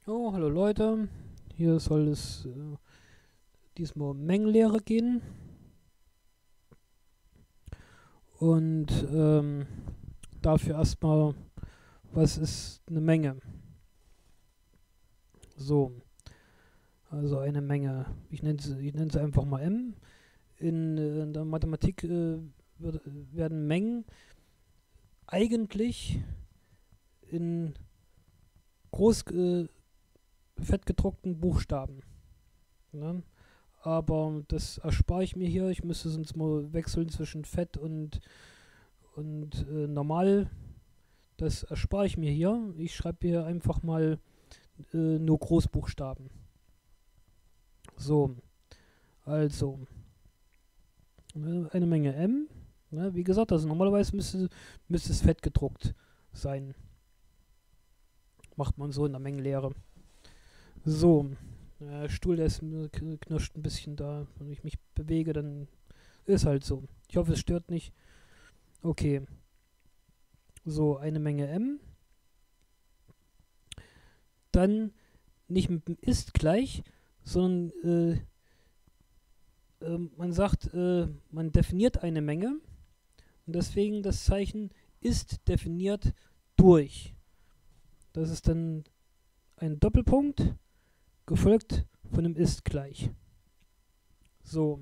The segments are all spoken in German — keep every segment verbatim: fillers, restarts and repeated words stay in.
Oh, hallo Leute. Hier soll es äh, diesmal um Mengenlehre gehen. Und ähm, dafür erstmal, was ist eine Menge? So, also eine Menge. Ich nenne sie, ich nenne sie einfach mal M. In, äh, in der Mathematik äh, wird, werden Mengen eigentlich in groß äh, fett gedruckten Buchstaben. Ne? Aber das erspare ich mir hier. Ich müsste sonst mal wechseln zwischen fett und, und äh, normal. Das erspare ich mir hier. Ich schreibe hier einfach mal äh, nur Großbuchstaben. So, also äh, eine Menge M. Ne, wie gesagt, also normalerweise müsste, müsste es fett gedruckt sein. Macht man so in der Mengenlehre. So, der Stuhl, der ist, knirscht ein bisschen da. Wenn ich mich bewege, dann ist halt so. Ich hoffe, es stört nicht. Okay. So, eine Menge M. Dann nicht mit dem ist gleich, sondern äh, äh, man sagt, äh, man definiert eine Menge und deswegen das Zeichen ist definiert durch. Das ist dann ein Doppelpunkt, gefolgt von einem ist gleich. So.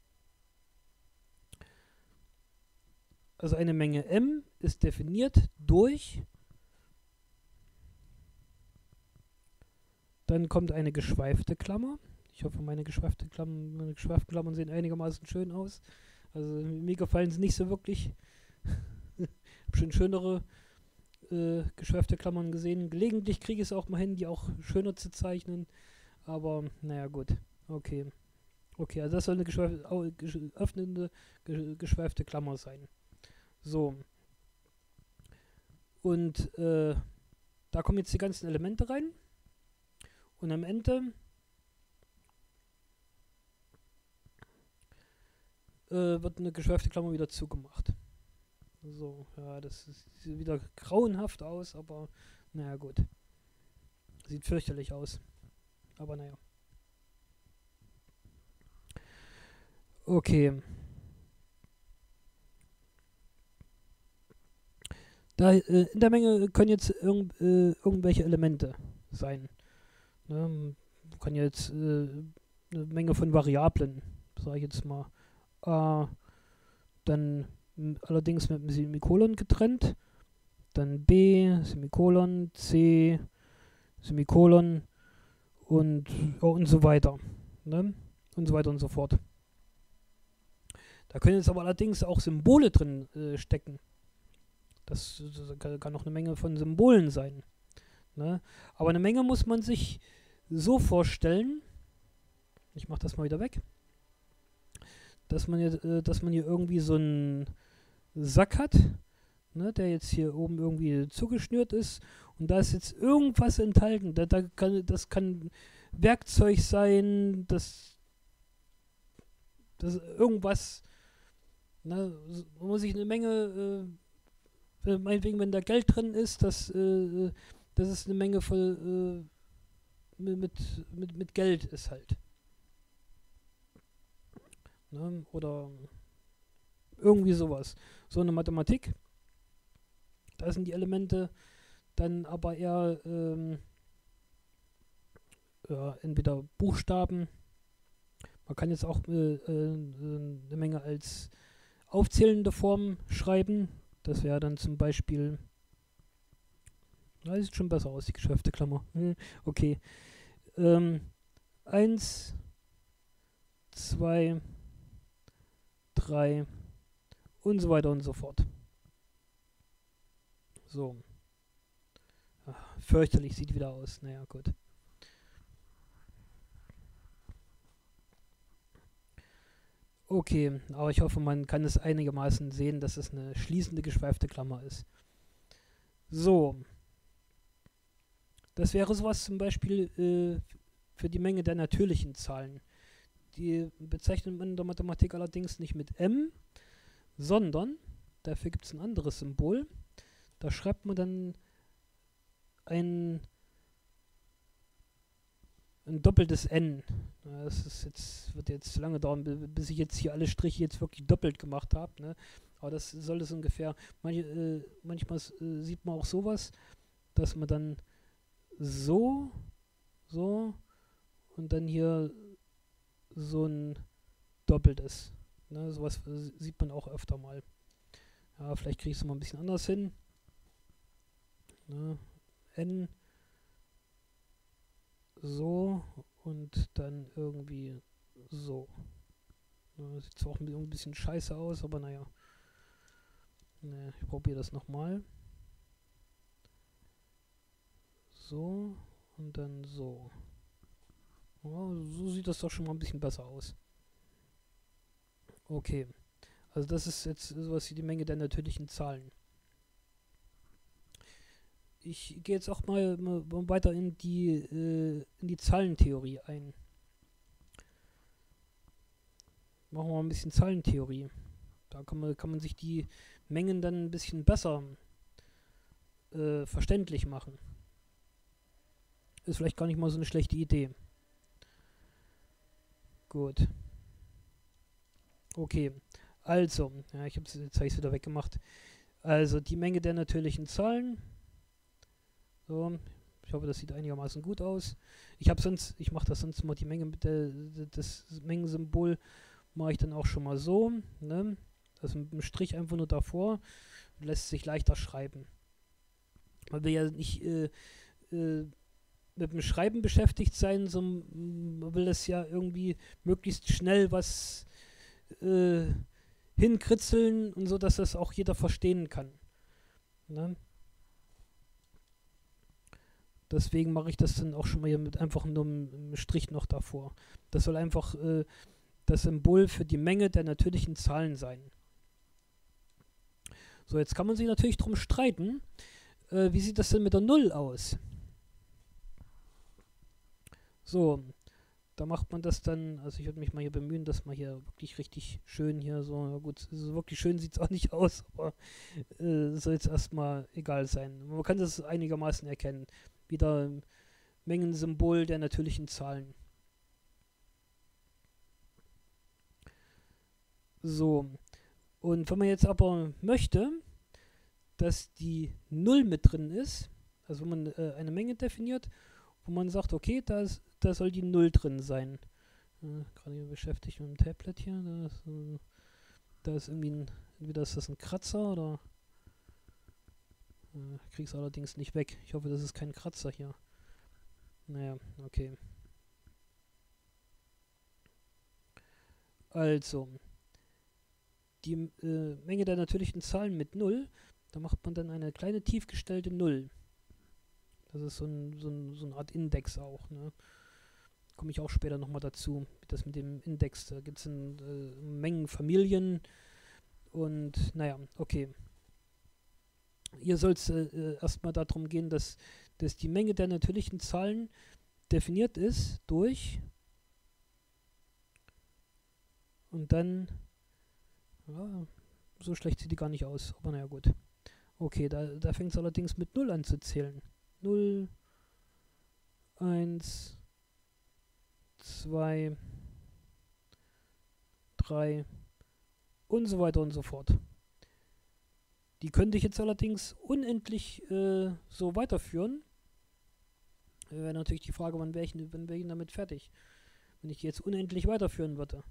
Also eine Menge M ist definiert durch. Dann kommt eine geschweifte Klammer. Ich hoffe, meine, geschweifte Klammern, meine geschweiften Klammern sehen einigermaßen schön aus. Also mir gefallen sie nicht so wirklich. Ich habe schon schönere äh, geschweifte Klammern gesehen. Gelegentlich kriege ich es auch mal hin, die auch schöner zu zeichnen. Aber naja, gut. Okay. Okay, also das soll eine geschweif au, gesch öffnende, gesch geschweifte Klammer sein. So. Und äh, da kommen jetzt die ganzen Elemente rein. Und am Ende äh, wird eine geschweifte Klammer wieder zugemacht. So, ja, das ist, sieht wieder grauenhaft aus, aber naja, gut. Sieht fürchterlich aus. Aber naja. Okay. Da, äh, in der Menge können jetzt irg äh, irgendwelche Elemente sein. Ne? Kann jetzt äh, eine Menge von Variablen, sage ich jetzt mal. A, dann m, allerdings mit einem Semikolon getrennt. Dann B, Semikolon, C, Semikolon und, oh, und so weiter. Ne? Und so weiter und so fort. Da können jetzt aber allerdings auch Symbole drin äh, stecken. Das, das kann, kann auch eine Menge von Symbolen sein. Ne? Aber eine Menge muss man sich so vorstellen, ich mache das mal wieder weg, dass man, hier, äh, dass man hier irgendwie so einen Sack hat, ne, der jetzt hier oben irgendwie zugeschnürt ist und da ist jetzt irgendwas enthalten. Da, da kann, das kann Werkzeug sein, das, das irgendwas, ne, man muss sich eine Menge, äh, meinetwegen, wenn da Geld drin ist, das, äh, das ist eine Menge voll äh, mit, mit, mit Geld ist halt. Ne? Oder irgendwie sowas. So eine Mathematik, da sind die Elemente dann aber eher ähm, ja, entweder Buchstaben. Man kann jetzt auch äh, äh, eine Menge als aufzählende Form schreiben. Das wäre dann zum Beispiel. Na, sieht schon besser aus, die geschweifte Klammer. Hm, okay. Ähm, eins, zwei, drei und so weiter und so fort. So. Ach, fürchterlich sieht wieder aus. Naja, gut. Okay, aber ich hoffe, man kann es einigermaßen sehen, dass es eine schließende geschweifte Klammer ist. So. Das wäre sowas zum Beispiel äh, für die Menge der natürlichen Zahlen. Die bezeichnet man in der Mathematik allerdings nicht mit M, sondern dafür gibt es ein anderes Symbol. Da schreibt man dann ein ein doppeltes N. Ja, das ist jetzt, wird jetzt lange dauern, bis ich jetzt hier alle Striche jetzt wirklich doppelt gemacht habe. Ne? Aber das soll es ungefähr. Manche, äh, manchmal äh, sieht man auch sowas, dass man dann so, so und dann hier so ein doppeltes. Ne? Sowas äh, sieht man auch öfter mal. Ja, vielleicht kriege ich es mal ein bisschen anders hin. Ne? N so und dann irgendwie so. Ja, sieht zwar auch ein bisschen scheiße aus, aber naja. Ne, ich probiere das nochmal. So und dann so. Ja, so sieht das doch schon mal ein bisschen besser aus. Okay. Also das ist jetzt sowas wie die Menge der natürlichen Zahlen. Ich gehe jetzt auch mal, mal weiter in die, äh, in die Zahlentheorie ein. Machen wir mal ein bisschen Zahlentheorie. Da kann man, kann man sich die Mengen dann ein bisschen besser äh, verständlich machen. Ist vielleicht gar nicht mal so eine schlechte Idee. Gut. Okay. Also, ja, ich hab's, jetzt habe ich es wieder weggemacht. Also, die Menge der natürlichen Zahlen. So, ich hoffe, das sieht einigermaßen gut aus. Ich habe sonst, ich mache das sonst mal die Menge mit der, das Mengensymbol mache ich dann auch schon mal so, ne? Also mit einem Strich einfach nur davor, lässt sich leichter schreiben. Man will ja nicht äh, äh, mit dem Schreiben beschäftigt sein, sondern man will das ja irgendwie möglichst schnell was äh, hinkritzeln und so, dass das auch jeder verstehen kann. Ne? Deswegen mache ich das dann auch schon mal hier mit einfach nur einem Strich noch davor. Das soll einfach äh, das Symbol für die Menge der natürlichen Zahlen sein. So, jetzt kann man sich natürlich drum streiten, äh, wie sieht das denn mit der Null aus? So, da macht man das dann, also ich würde mich mal hier bemühen, dass man hier wirklich richtig schön hier so, na gut, so wirklich schön sieht es auch nicht aus, aber äh, soll jetzt erstmal egal sein. Man kann das einigermaßen erkennen. Wieder Mengensymbol der natürlichen Zahlen. So, und wenn man jetzt aber möchte, dass die Null mit drin ist, also wenn man äh, eine Menge definiert, wo man sagt, okay, da, ist, da soll die Null drin sein. Äh, Gerade hier beschäftigt mit dem Tablet hier, da ist, äh, da ist irgendwie ein, entweder ist das ein Kratzer oder äh, ich krieg's allerdings nicht weg. Ich hoffe, das ist kein Kratzer hier. Naja, okay. Also, die äh, Menge der natürlichen Zahlen mit Null, da macht man dann eine kleine tiefgestellte Null. Das ist so, ein, so, ein, so eine Art Index auch. Ne? Komme ich auch später nochmal dazu. Das mit dem Index. Da gibt es äh, Mengen Familien. Und naja, okay. Hier soll es äh, erstmal darum gehen, dass, dass die Menge der natürlichen Zahlen definiert ist durch und dann ja, so schlecht sieht die gar nicht aus, aber naja gut. Okay, da, da fängt es allerdings mit null an zu zählen. null, eins, zwei, drei und so weiter und so fort. Die könnte ich jetzt allerdings unendlich äh, so weiterführen. Wäre natürlich die Frage, wann wäre ich, wann wär ich damit fertig? Wenn ich die jetzt unendlich weiterführen würde.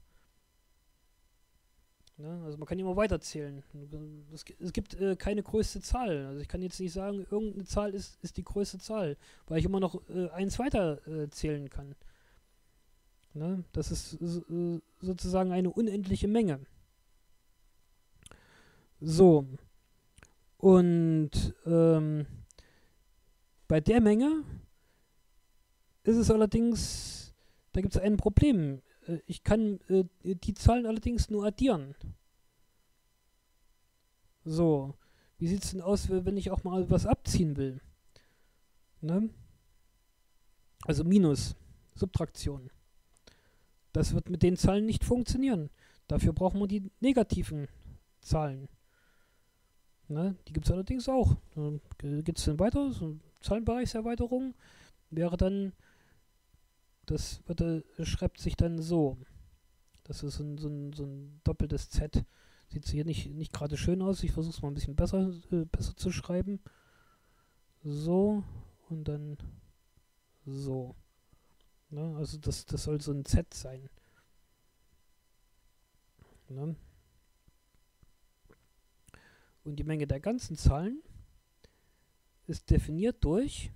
Ja, also man kann immer weiterzählen. Es, es gibt äh, keine größte Zahl. Also ich kann jetzt nicht sagen, irgendeine Zahl ist, ist die größte Zahl, weil ich immer noch äh, eins weiter äh, zählen kann. Ne? Das ist äh, sozusagen eine unendliche Menge. So. Und ähm, bei der Menge ist es allerdings, da gibt es ein Problem. Ich kann äh, die Zahlen allerdings nur addieren. So, wie sieht es denn aus, wenn ich auch mal was abziehen will? Ne? Also Minus, Subtraktion. Das wird mit den Zahlen nicht funktionieren. Dafür brauchen wir die negativen Zahlen. Ne? Die gibt es allerdings auch. Gibt es dann weiter, so eine Zahlenbereichserweiterung wäre dann das wird, äh, schreibt sich dann so. Das ist so ein, so ein, so ein doppeltes Z. Sieht hier nicht, nicht gerade schön aus. Ich versuche es mal ein bisschen besser, äh, besser zu schreiben. So und dann so. Ne? Also das, das soll so ein Z sein. Ne? Und die Menge der ganzen Zahlen ist definiert durch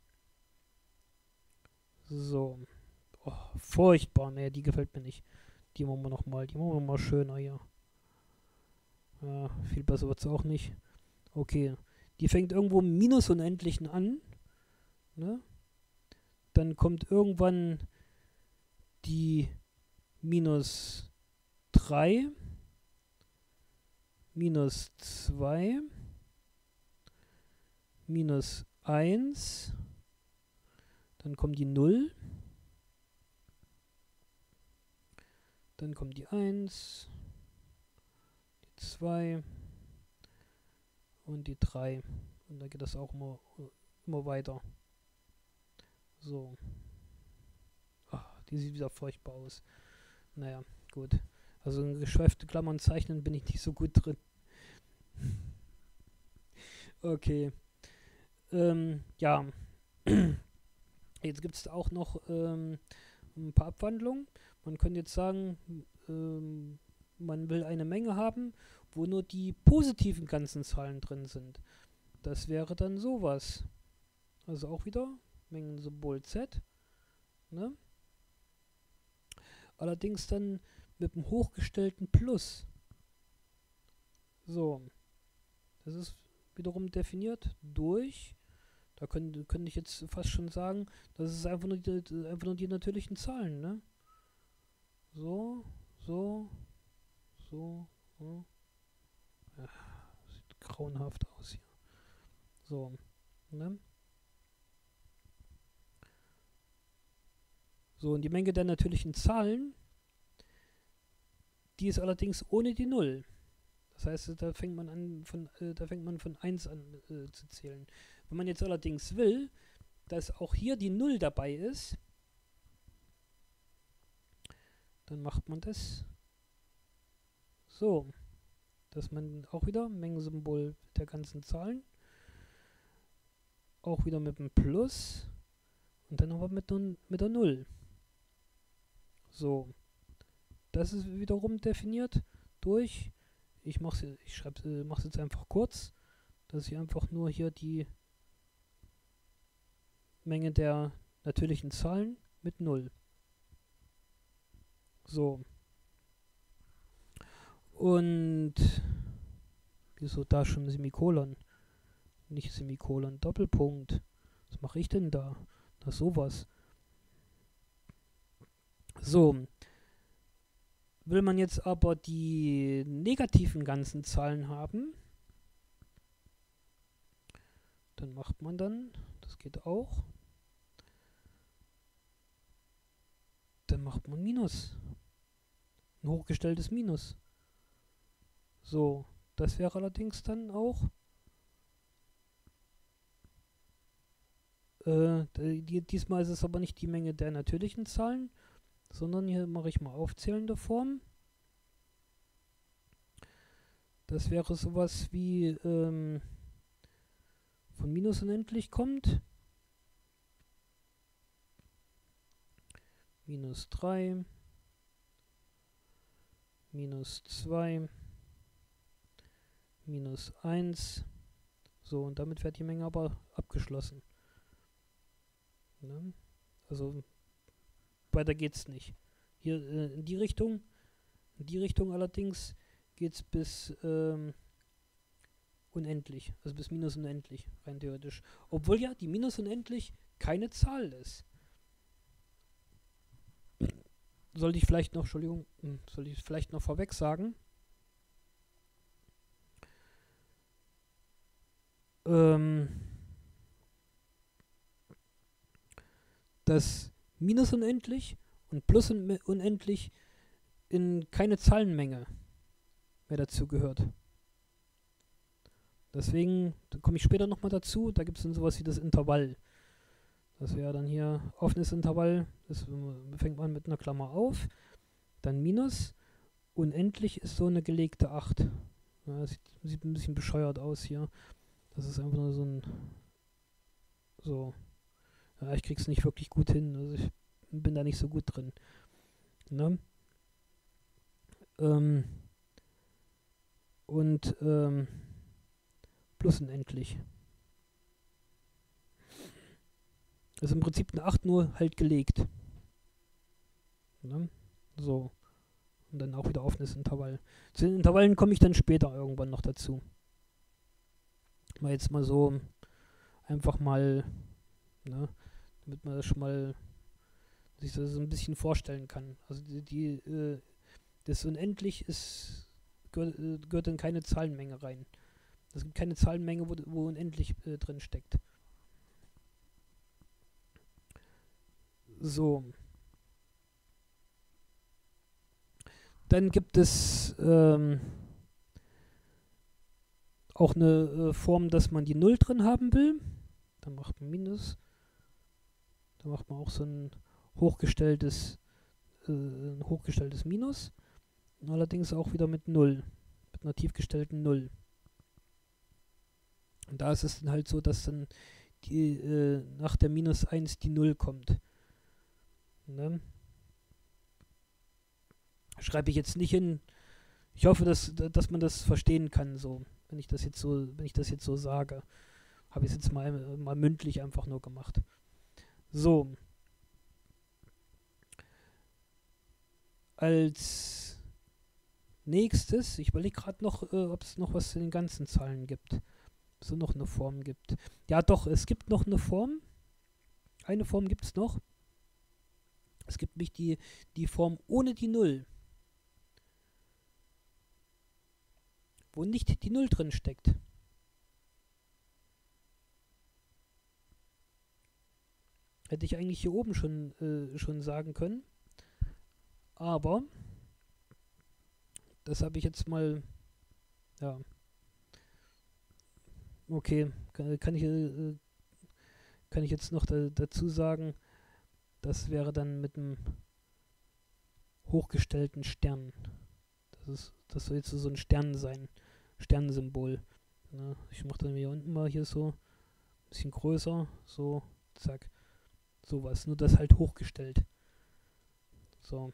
so. Oh, furchtbar. Ne, die gefällt mir nicht. Die machen wir nochmal. Die machen wir mal schöner hier. Ja, viel besser wird es auch nicht. Okay. Die fängt irgendwo im Minus Unendlichen an. Ne? Dann kommt irgendwann die minus drei, minus zwei, minus eins, dann kommt die null, dann kommt die eins, die zwei und die drei. Und dann geht das auch immer, immer weiter. So. Ach, die sieht wieder furchtbar aus. Naja, gut. Also in geschweifte Klammern zeichnen bin ich nicht so gut drin. Okay. Ähm, ja. Jetzt gibt es auch noch ähm, ein paar Abwandlungen. Man könnte jetzt sagen, ähm, man will eine Menge haben, wo nur die positiven ganzen Zahlen drin sind. Das wäre dann sowas. Also auch wieder Mengensymbol Z. Ne? Allerdings dann mit einem hochgestellten Plus. So. Das ist wiederum definiert durch, da könnte, könnte ich jetzt fast schon sagen, das ist einfach nur die, einfach nur die natürlichen Zahlen, ne? So, so, so, so. Ja, sieht grauenhaft aus hier. So, ne? So, und die Menge der natürlichen Zahlen, die ist allerdings ohne die Null. Das heißt, da fängt man an von, äh, da fängt man von eins an äh, zu zählen. Wenn man jetzt allerdings will, dass auch hier die Null dabei ist, dann macht man das so, dass man auch wieder Mengensymbol der ganzen Zahlen, auch wieder mit dem Plus und dann aber mit, mit der Null. So, das ist wiederum definiert durch, ich mache ich schreibe, mache es jetzt einfach kurz, dass ich einfach nur hier die Menge der natürlichen Zahlen mit Null. So. Und wieso da schon Semikolon? Nicht Semikolon, Doppelpunkt. Was mache ich denn da? Da sowas. So. Will man jetzt aber die negativen ganzen Zahlen haben, dann macht man dann, das geht auch, dann macht man Minus. Ein hochgestelltes Minus. So, das wäre allerdings dann auch äh, die, diesmal ist es aber nicht die Menge der natürlichen Zahlen, sondern hier mache ich mal aufzählende Form. Das wäre sowas wie ähm, von minus unendlich kommt. Minus drei, minus zwei, minus eins. So, und damit wird die Menge aber abgeschlossen. Ne? Also weiter geht's nicht. Hier äh, in die Richtung, in die Richtung allerdings geht's bis ähm, unendlich, also bis minus unendlich, rein theoretisch. Obwohl ja die minus unendlich keine Zahl ist. Sollte ich vielleicht noch, Entschuldigung, sollte ich vielleicht noch vorweg sagen, ähm, dass minus unendlich und plus un unendlich in keine Zahlenmenge mehr dazu gehört. Deswegen, da komme ich später nochmal dazu, da gibt es dann sowas wie das Intervall. Das wäre dann hier offenes Intervall, das fängt man mit einer Klammer auf, dann Minus, unendlich ist so eine gelegte acht. Ja, das sieht, sieht ein bisschen bescheuert aus hier. Das ist einfach nur so ein, so, ja, ich krieg's nicht wirklich gut hin, also ich bin da nicht so gut drin. Ne? Ähm, und ähm, plus unendlich. Das ist im Prinzip eine acht nur halt gelegt. Ne? So. Und dann auch wieder offenes Intervall. Zu den Intervallen komme ich dann später irgendwann noch dazu. Mal jetzt mal so einfach mal, ne, damit man das schon mal sich das so ein bisschen vorstellen kann. Also die, die äh, das unendlich ist, gehört, äh, gehört in keine Zahlenmenge rein. Es gibt keine Zahlenmenge, wo, wo unendlich äh, drin steckt. So. Dann gibt es ähm, auch eine äh, Form, dass man die Null drin haben will. Dann macht man Minus. Dann macht man auch so ein hochgestelltes, äh, ein hochgestelltes Minus. Allerdings auch wieder mit Null. Mit einer tiefgestellten Null. Und da ist es dann halt so, dass dann die, äh, nach der Minus eins die Null kommt. Ne? Schreibe ich jetzt nicht hin. Ich hoffe, dass, dass man das verstehen kann, so, wenn ich das jetzt so, wenn ich das jetzt so sage. Habe ich es jetzt mal, mal mündlich einfach nur gemacht. So. Als nächstes, ich überlege gerade noch, äh, ob es noch was zu den ganzen Zahlen gibt. Ob es so noch eine Form gibt. Ja doch, es gibt noch eine Form. Eine Form gibt es noch. Es gibt nämlich die, die Form ohne die Null. Wo nicht die Null drin steckt. Hätte ich eigentlich hier oben schon, äh, schon sagen können. Aber das habe ich jetzt mal, ja, okay, kann, kann, ich, äh, kann ich jetzt noch da, dazu sagen, das wäre dann mit einem hochgestellten Stern. Das, ist, das soll jetzt so ein Stern sein. Sternsymbol. Ne? Ich mache dann hier unten mal hier so ein bisschen größer. So, zack. Sowas. Nur das halt hochgestellt. So.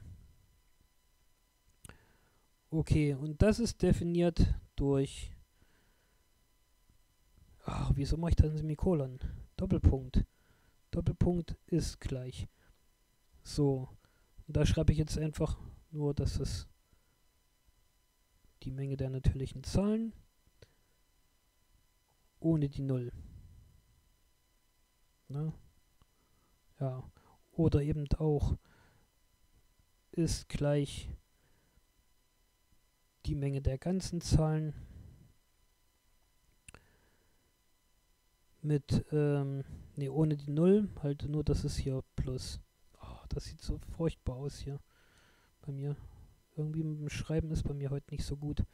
Okay, und das ist definiert durch. Ach, wieso mache ich da ein Semikolon? Doppelpunkt. Doppelpunkt ist gleich. So. Und da schreibe ich jetzt einfach nur, dass es die Menge der natürlichen Zahlen ohne die Null. Ne? Ja. Oder eben auch ist gleich die Menge der ganzen Zahlen mit, ähm, ne, ohne die Null, halt nur, dass es hier plus. Oh, das sieht so furchtbar aus hier bei mir. Irgendwie mit dem Schreiben ist bei mir heute nicht so gut.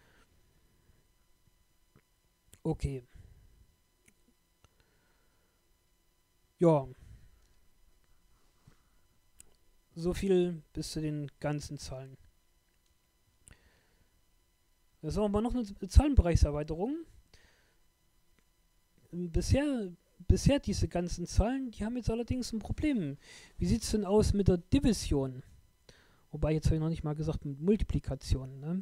Okay. Ja. So viel bis zu den ganzen Zahlen. Jetzt haben wir mal noch eine Zahlenbereichserweiterung. Bisher, bisher diese ganzen Zahlen, die haben jetzt allerdings ein Problem. Wie sieht es denn aus mit der Division? Wobei, jetzt habe ich noch nicht mal gesagt mit Multiplikation, ne?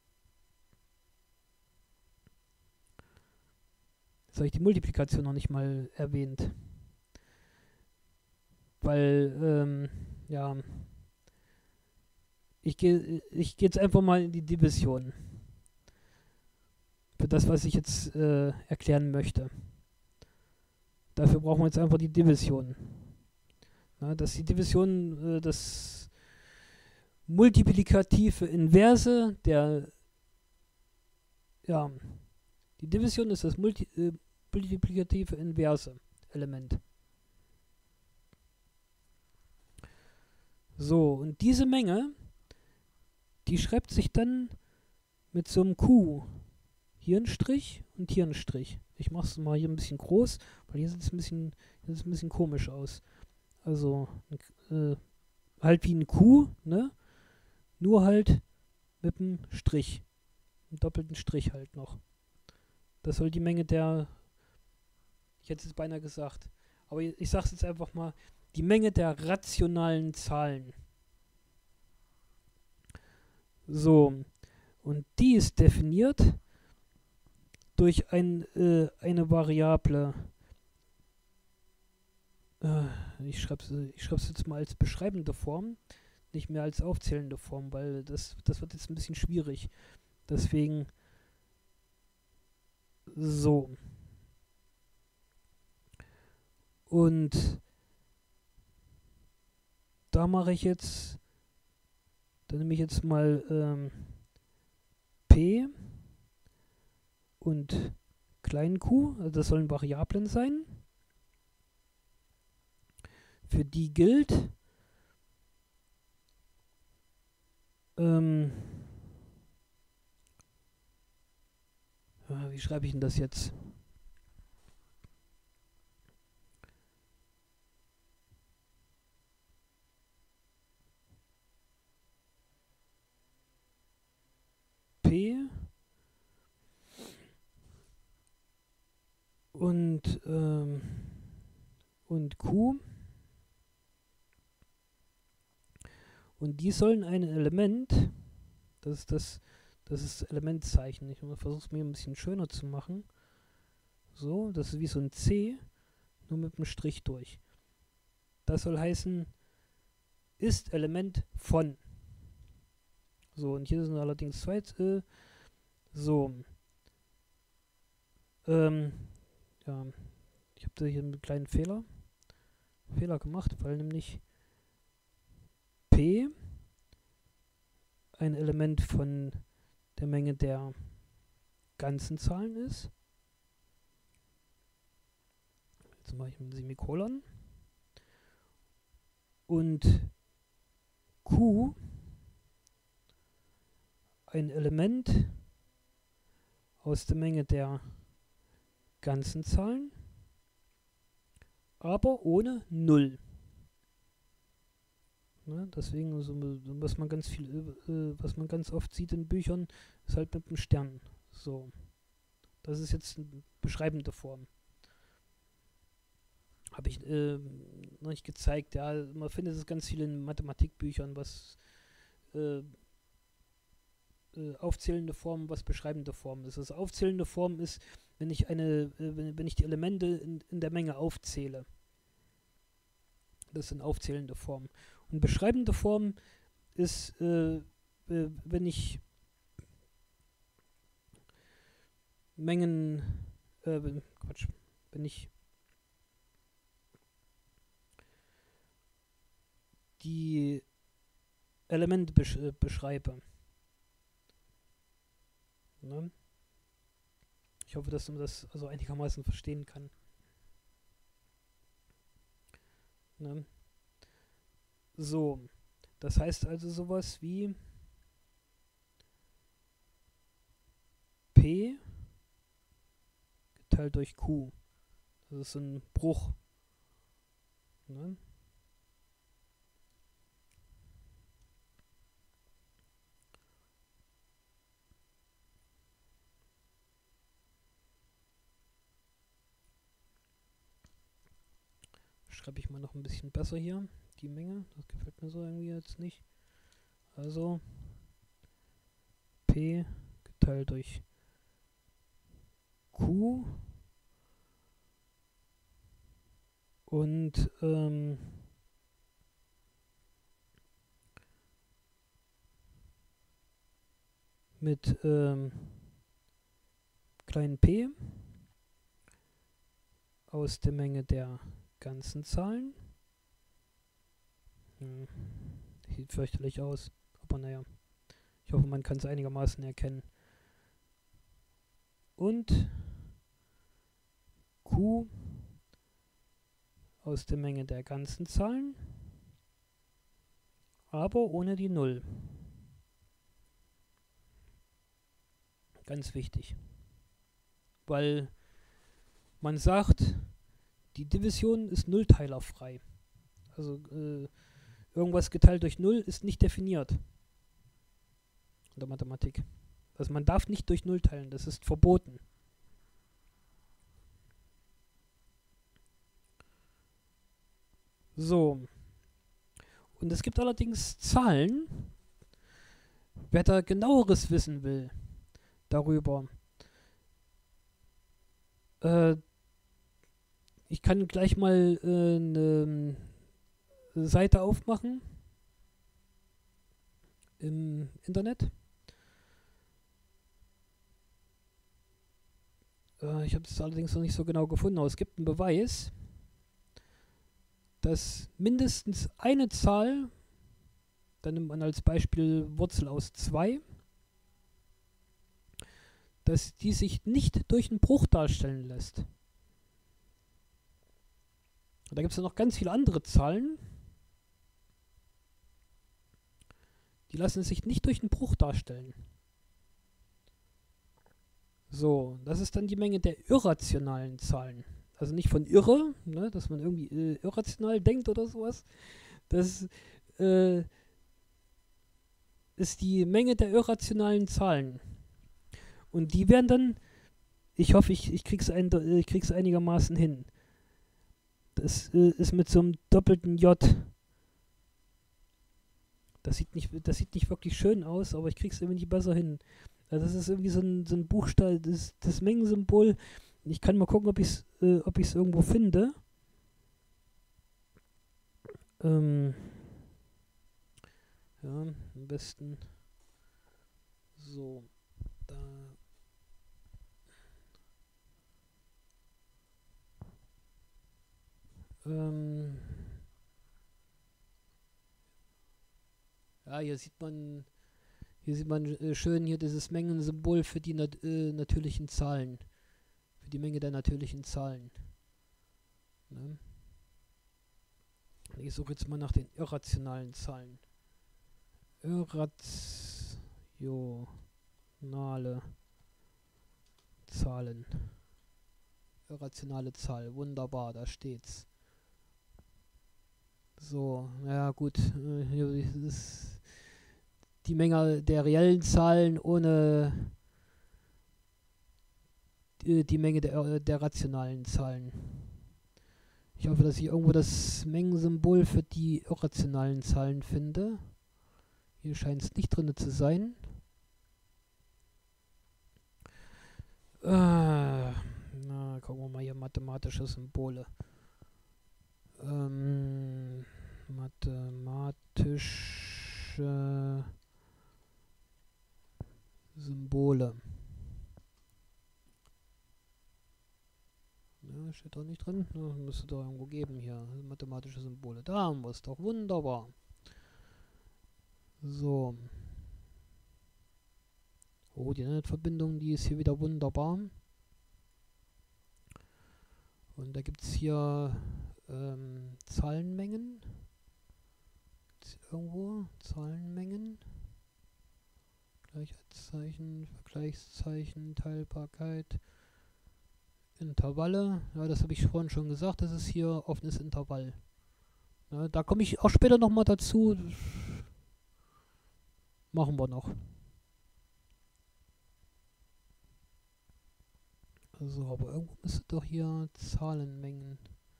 Jetzt habe ich die Multiplikation noch nicht mal erwähnt. Weil, ähm, ja, ich gehe ich geh jetzt einfach mal in die Division. Für das, was ich jetzt äh, erklären möchte. Dafür brauchen wir jetzt einfach die Division. Na, das ist die Division, äh, das multiplikative Inverse der, ja, die Division ist das Multi, äh, multiplikative Inverse Element. So, und diese Menge, die schreibt sich dann mit so einem Q. Hier ein Strich und hier ein Strich. Ich mache es mal hier ein bisschen groß, weil hier sieht es ein bisschen, ein bisschen komisch aus. Also äh, halt wie ein Q, ne? Nur halt mit einem Strich. Einen doppelten Strich halt noch. Das soll die Menge der, ich hätte es jetzt beinahe gesagt, aber ich, ich sage es jetzt einfach mal, die Menge der rationalen Zahlen. So, und die ist definiert durch ein, äh, eine Variable. Äh, ich schreibe es ich jetzt mal als beschreibende Form, nicht mehr als aufzählende Form, weil das, das wird jetzt ein bisschen schwierig. Deswegen so. Und da mache ich jetzt, dann nehme ich jetzt mal ähm, P und kleinen q, also das sollen Variablen sein. Für die gilt, ähm, wie schreibe ich denn das jetzt? P und, ähm, und Q. Und die sollen ein Element, das ist das, das ist das Elementzeichen. Ich versuche es mir ein bisschen schöner zu machen. So, das ist wie so ein C, nur mit einem Strich durch. Das soll heißen, ist Element von. So, und hier sind allerdings zwei, äh, so. Ähm, ja, ich habe da hier einen kleinen Fehler, Fehler gemacht, weil nämlich P ein Element von der Menge der ganzen Zahlen ist. Jetzt mache ich ein Semikolon. Und Q ein Element aus der Menge der ganzen Zahlen, aber ohne Null. Ne, deswegen, so, was man ganz viel, äh, was man ganz oft sieht in Büchern, ist halt mit einem Stern. So. Das ist jetzt eine beschreibende Form. Habe ich äh, noch nicht gezeigt. Ja, man findet es ganz viel in Mathematikbüchern, was äh, äh, aufzählende Form, was beschreibende Form ist. Also aufzählende Form ist, wenn ich eine, äh, wenn, wenn ich die Elemente in, in der Menge aufzähle. Das sind aufzählende Formen. Und beschreibende Form ist, äh, äh, wenn ich Mengen, äh, Quatsch, wenn ich die Elemente besch äh, beschreibe. Ne? Ich hoffe, dass man das also einigermaßen verstehen kann. Ne? So, das heißt also sowas wie P geteilt durch Q. Das ist ein Bruch. Ne? Schreibe ich mal noch ein bisschen besser hier, die Menge. Das gefällt mir so irgendwie jetzt nicht. Also P geteilt durch Q und ähm, mit ähm, kleinen p aus der Menge der ganzen Zahlen. Hm. Sieht fürchterlich aus, aber naja. Ich hoffe, man kann es einigermaßen erkennen. Und Q aus der Menge der ganzen Zahlen, aber ohne die Null. Ganz wichtig. Weil man sagt, die Division ist nullteilerfrei. Also äh, irgendwas geteilt durch null ist nicht definiert in der Mathematik. Also man darf nicht durch null teilen, das ist verboten. So. Und es gibt allerdings Zahlen, wer da genaueres wissen will darüber. Äh, ich kann gleich mal äh, eine Seite aufmachen im Internet. Äh, ich habe es allerdings noch nicht so genau gefunden, aber es gibt einen Beweis, dass mindestens eine Zahl, dann nimmt man als Beispiel Wurzel aus zwei, dass die sich nicht durch einen Bruch darstellen lässt. Und da gibt es ja noch ganz viele andere Zahlen, die lassen sich nicht durch einen Bruch darstellen. So, das ist dann die Menge der irrationalen Zahlen. Also nicht von irre, ne, dass man irgendwie äh, irrational denkt oder sowas. Das äh, ist die Menge der irrationalen Zahlen. Und die werden dann, ich hoffe, ich, ich krieg's, ein, ich krieg's einigermaßen hin. Das äh, ist mit so einem doppelten J. Das sieht nicht, das sieht nicht wirklich schön aus, aber ich krieg's irgendwie nicht besser hin. Also das ist irgendwie so ein, so ein Buchstabe, das, das Mengensymbol. Ich kann mal gucken, ob ich es äh, ob ich's irgendwo finde. Ähm, ja, am besten so. Da. Ähm, ja, hier sieht man, hier sieht man äh, schön hier dieses Mengensymbol für die nat äh, natürlichen Zahlen. Für die Menge der natürlichen Zahlen. Ne? Ich suche jetzt mal nach den irrationalen Zahlen. Irrationale Zahlen. Irrationale Zahl. Wunderbar, da steht's. So, ja gut. Äh, hier ist die Menge der reellen Zahlen ohne die, die Menge der, der rationalen Zahlen. Ich hoffe, dass ich irgendwo das Mengensymbol für die irrationalen Zahlen finde. Hier scheint es nicht drin zu sein. Äh, na, gucken wir mal hier mathematische Symbole. Ähm, mathematische Symbole. Ja, steht doch nicht drin. Ja, müsste doch irgendwo geben hier. Mathematische Symbole. Da haben wir es doch. Wunderbar. So. Oh, die Internetverbindung, die ist hier wieder wunderbar. Und da gibt es hier ähm, Zahlenmengen. Gibt's irgendwo Zahlenmengen. Gleichheitszeichen, Vergleichszeichen, Teilbarkeit. Intervalle, ja, das habe ich vorhin schon gesagt, das ist hier offenes Intervall. Ja, da komme ich auch später nochmal dazu. Machen wir noch. Also, aber irgendwo müsste doch hier Zahlenmengen.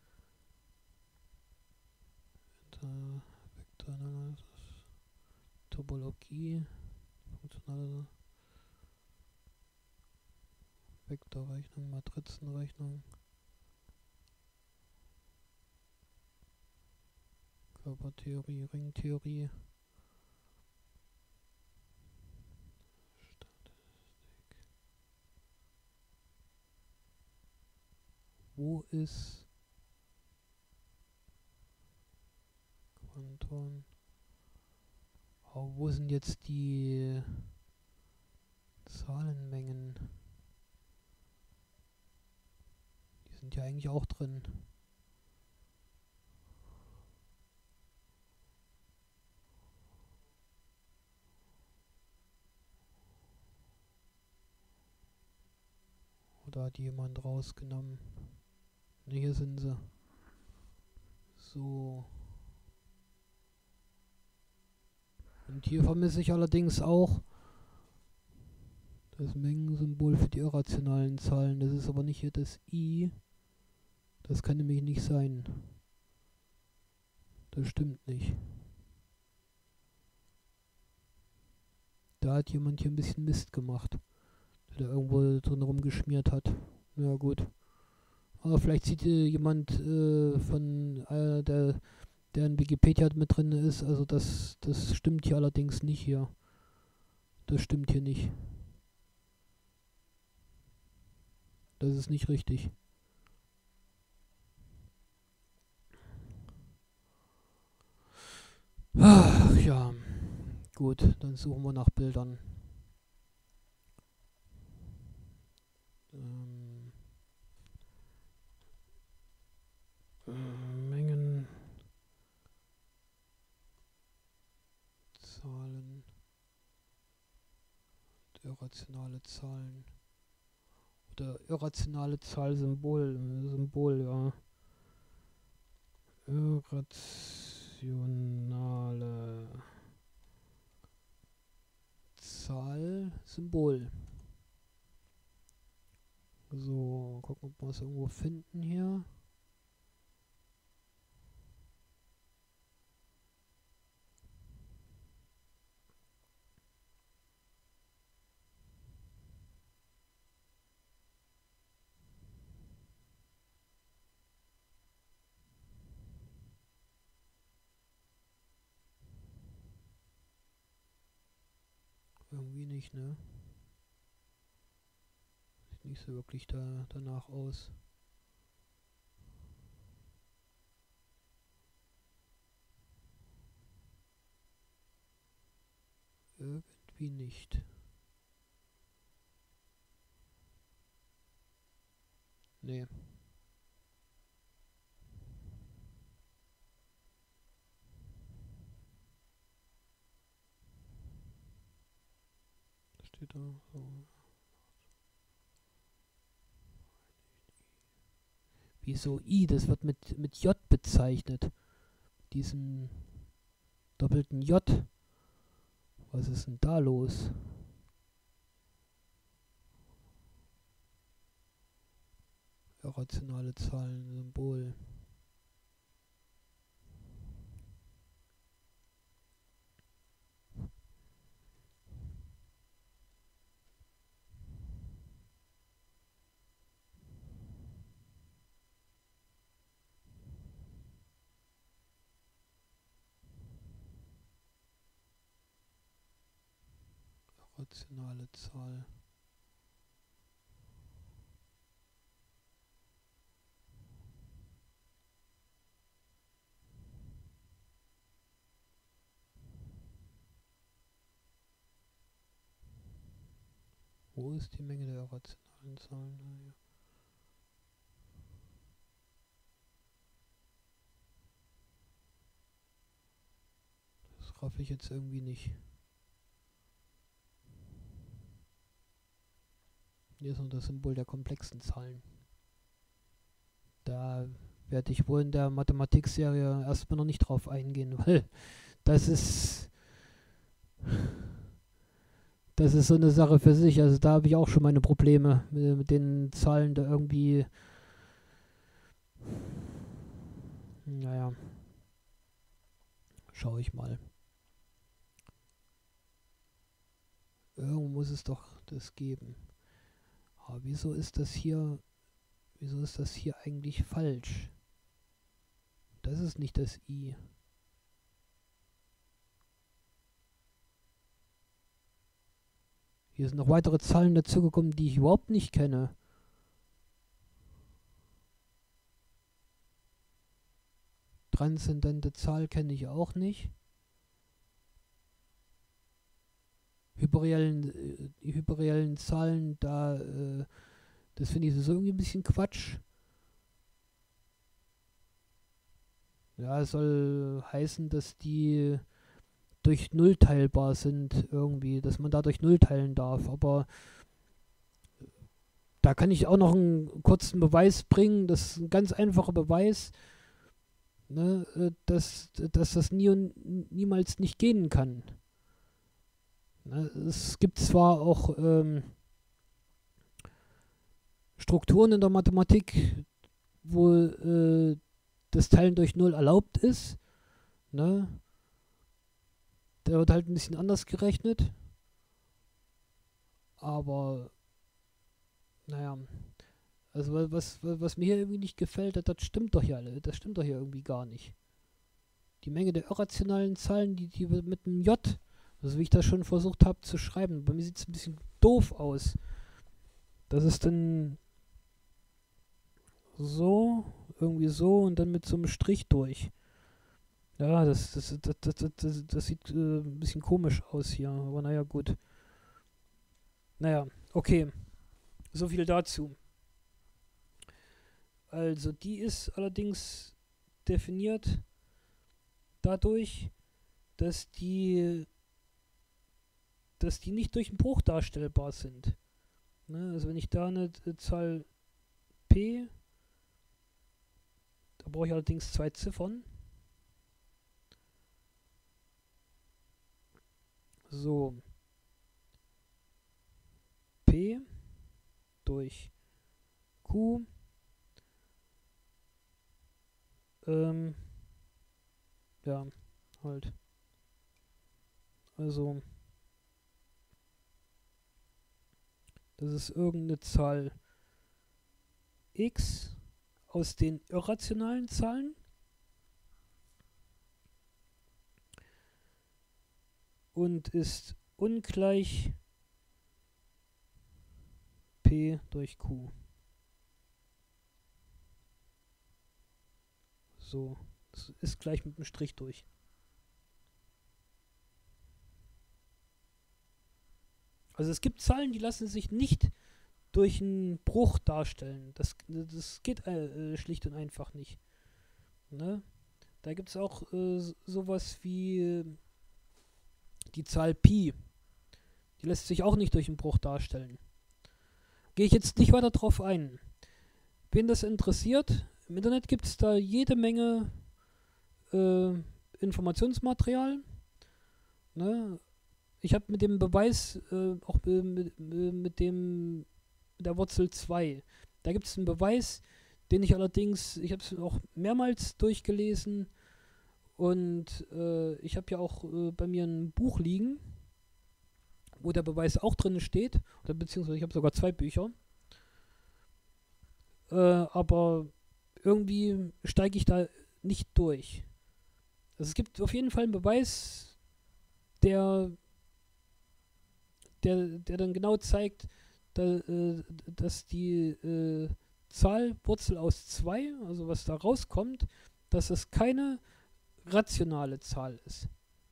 Da, Vektoranalyse, Topologie, funktionale Vektorrechnung, Matrizenrechnung, Körpertheorie, Ringtheorie, Statistik. Wo ist Quanton? Oh, wo sind jetzt die Zahlenmengen? Die sind ja eigentlich auch drin. Oder hat jemand rausgenommen? Ne, hier sind sie. So. Und hier vermisse ich allerdings auch das Mengensymbol für die irrationalen Zahlen. Das ist aber nicht hier das I. Das kann nämlich nicht sein. Das stimmt nicht. Da hat jemand hier ein bisschen Mist gemacht, der da irgendwo drin rumgeschmiert hat. Ja gut. Aber vielleicht sieht äh, jemand äh, von äh, der, der in Wikipedia mit drin ist. Also das, das stimmt hier allerdings nicht hier. Das stimmt hier nicht. Das ist nicht richtig. Ach ja. Gut, dann suchen wir nach Bildern. Ähm, äh, Mengen, Zahlen, irrationale Zahlen oder irrationale Zahlsymbol, äh, Symbol, ja. Irrationale Zahlsymbol. So, gucken, ob wir es irgendwo finden hier. Irgendwie nicht, ne? Sieht nicht so wirklich da, danach aus. Irgendwie nicht. Nee. Steht da so. Wieso I? Das wird mit, mit J bezeichnet. Diesen doppelten J. Was ist denn da los? Irrationale Zahlen, Symbol. Irrationale Zahl. Wo ist die Menge der irrationalen Zahlen? Ah, ja. Das raff ich jetzt irgendwie nicht. Hier ist noch das Symbol der komplexen Zahlen. Da werde ich wohl in der Mathematikserie erstmal noch nicht drauf eingehen, weil das ist das ist so eine Sache für sich. Also da habe ich auch schon meine Probleme mit, mit den Zahlen da irgendwie. Naja. Schaue ich mal. Irgendwo muss es doch das geben. Aber wieso ist das hier, wieso ist das hier eigentlich falsch? Das ist nicht das I. Hier sind noch weitere Zahlen dazugekommen, die ich überhaupt nicht kenne. Transzendente Zahl kenne ich auch nicht. Hyperreellen, äh, die hyperreellen Zahlen, da, äh, das finde ich so irgendwie ein bisschen Quatsch. Ja, es soll heißen, dass die durch Null teilbar sind irgendwie, dass man dadurch Null teilen darf, aber da kann ich auch noch einen kurzen Beweis bringen, das ist ein ganz einfacher Beweis, ne, dass, dass das nie und niemals nicht gehen kann. Ne? Es gibt zwar auch ähm, Strukturen in der Mathematik, wo äh, das Teilen durch Null erlaubt ist. Ne? Da wird halt ein bisschen anders gerechnet. Aber, naja, also was, was, was mir hier irgendwie nicht gefällt, das, das stimmt doch hier alle. Das stimmt doch hier irgendwie gar nicht. Die Menge der irrationalen Zahlen, die, die mit einem J, also wie ich das schon versucht habe zu schreiben, bei mir sieht es ein bisschen doof aus. Das ist dann so, irgendwie so und dann mit so einem Strich durch. Ja, das, das, das, das, das, das, das sieht äh, ein bisschen komisch aus hier, aber naja, gut. Naja, okay, so viel dazu. Also, die ist allerdings definiert dadurch, dass die, dass die nicht durch einen Bruch darstellbar sind. Ne? Also, wenn ich da eine äh, Zahl P, da brauche ich allerdings zwei Ziffern. So, P durch Q, ähm, ja, halt. Also, das ist irgendeine Zahl x aus den irrationalen Zahlen und ist ungleich P durch Q. So, das ist gleich mit einem Strich durch. Also es gibt Zahlen, die lassen sich nicht durch einen Bruch darstellen. Das, das geht äh, schlicht und einfach nicht. Ne? Da gibt es auch äh, sowas wie äh, die Zahl Pi. Die lässt sich auch nicht durch einen Bruch darstellen. Gehe ich jetzt nicht weiter drauf ein. Wen das interessiert, im Internet gibt es da jede Menge äh, Informationsmaterial. Ne? Ich habe mit dem Beweis, äh, auch äh, mit, äh, mit dem mit der Wurzel zwei, da gibt es einen Beweis, den ich allerdings, ich habe es auch mehrmals durchgelesen und äh, ich habe ja auch äh, bei mir ein Buch liegen, wo der Beweis auch drin steht, oder beziehungsweise ich habe sogar zwei Bücher. Äh, aber irgendwie steige ich da nicht durch. Also es gibt auf jeden Fall einen Beweis, der, der, der dann genau zeigt, da, äh, dass die äh, Zahl Wurzel aus zwei, also was da rauskommt, dass es keine rationale Zahl ist.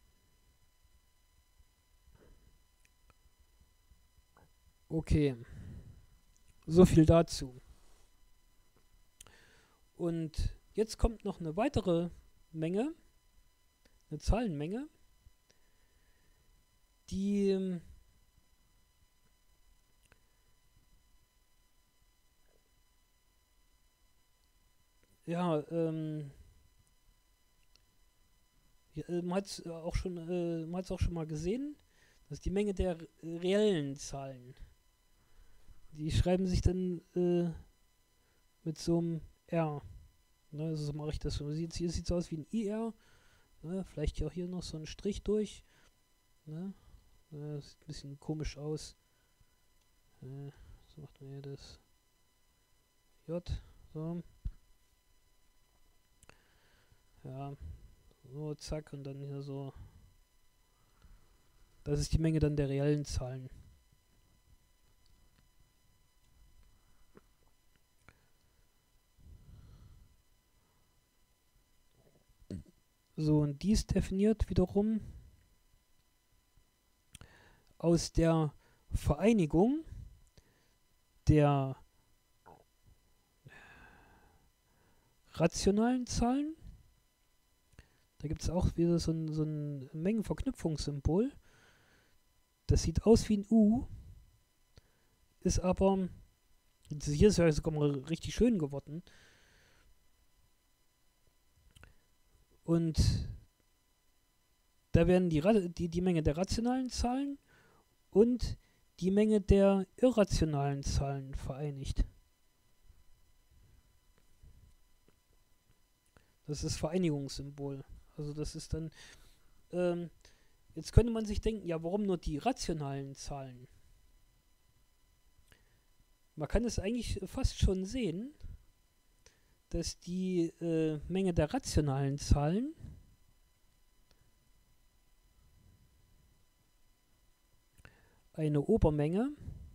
Okay, so viel dazu. Und jetzt kommt noch eine weitere Menge, eine Zahlenmenge, die ja, ähm, ja, äh, man hat es auch schon, äh, man hat's auch schon mal gesehen, das ist die Menge der reellen Zahlen. Die schreiben sich dann äh, mit so einem R. Ne, also so mache ich das schon. Sieht, hier sieht es aus wie ein I R. Ne, vielleicht hier auch hier noch so ein Strich durch. Ne, ne, das sieht ein bisschen komisch aus. Äh, so macht man hier das J. So. Ja, so, zack, und dann hier so. Das ist die Menge dann der reellen Zahlen. So, und dies definiert wiederum aus der Vereinigung der rationalen Zahlen. Da gibt es auch wieder so ein, so ein Mengenverknüpfungssymbol. Das sieht aus wie ein U, ist aber, hier ist ja sogar mal richtig schön geworden. Und da werden die, die, die Menge der rationalen Zahlen und die Menge der irrationalen Zahlen vereinigt. Das ist das Vereinigungssymbol. Also das ist dann, ähm, jetzt könnte man sich denken, ja, warum nur die rationalen Zahlen? Man kann es eigentlich fast schon sehen, dass die äh, Menge der rationalen Zahlen eine Obermenge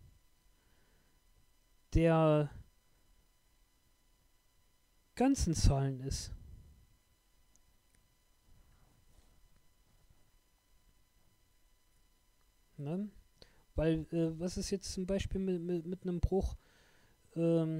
der ganzen Zahlen ist. Ne? Weil, äh, was ist jetzt zum Beispiel mit, mit, mit einem Bruch ähm,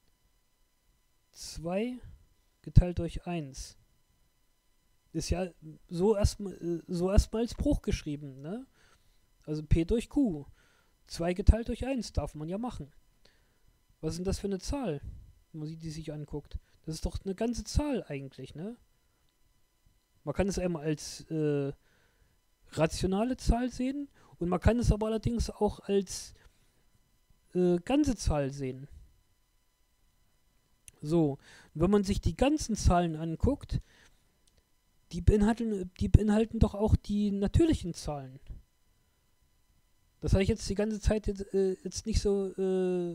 zwei geteilt durch eins? Ist ja so erstmal äh, so erstmal als Bruch geschrieben, ne? Also P durch Q. zwei geteilt durch eins darf man ja machen. Was ist denn das für eine Zahl, wenn man die sich anguckt? Das ist doch eine ganze Zahl eigentlich, ne? Man kann es einmal als äh, rationale Zahl sehen und man kann es aber allerdings auch als äh, ganze Zahl sehen. So, wenn man sich die ganzen Zahlen anguckt, die beinhalten, die beinhalten doch auch die natürlichen Zahlen. Das habe ich jetzt die ganze Zeit jetzt, äh, jetzt nicht so äh,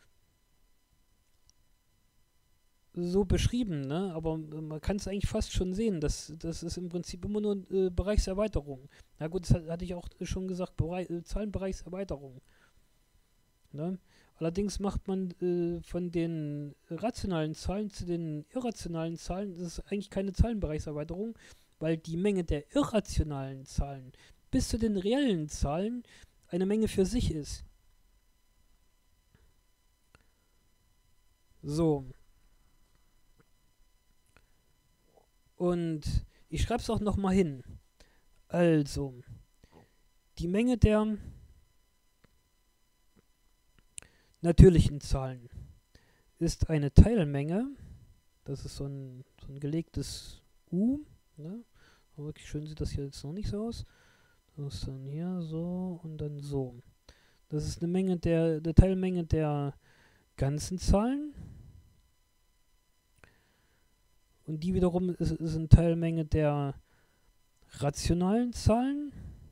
so beschrieben, ne? Aber man kann es eigentlich fast schon sehen. Das, das ist im Prinzip immer nur äh, Bereichserweiterung. Na gut, das hatte ich auch schon gesagt, Bereich, äh, Zahlenbereichserweiterung. Ne? Allerdings macht man äh, von den rationalen Zahlen zu den irrationalen Zahlen, das ist eigentlich keine Zahlenbereichserweiterung, weil die Menge der irrationalen Zahlen bis zu den reellen Zahlen eine Menge für sich ist. So. Und ich schreibe es auch nochmal hin. Also, die Menge der natürlichen Zahlen ist eine Teilmenge. Das ist so ein, so ein gelegtes U. Ne? Aber wirklich schön sieht das hier jetzt noch nicht so aus. Das ist dann hier so und dann so. Das ist eine Menge der, der Teilmenge der ganzen Zahlen. Und die wiederum ist, ist eine Teilmenge der rationalen Zahlen.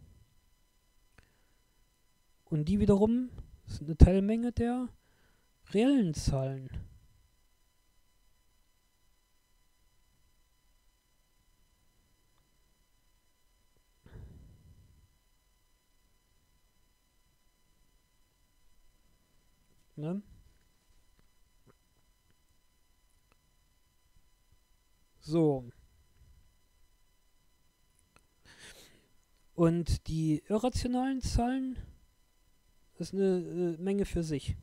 Und die wiederum ist eine Teilmenge der reellen Zahlen. Ne? So. Und die irrationalen Zahlen ist eine äh, Menge für sich.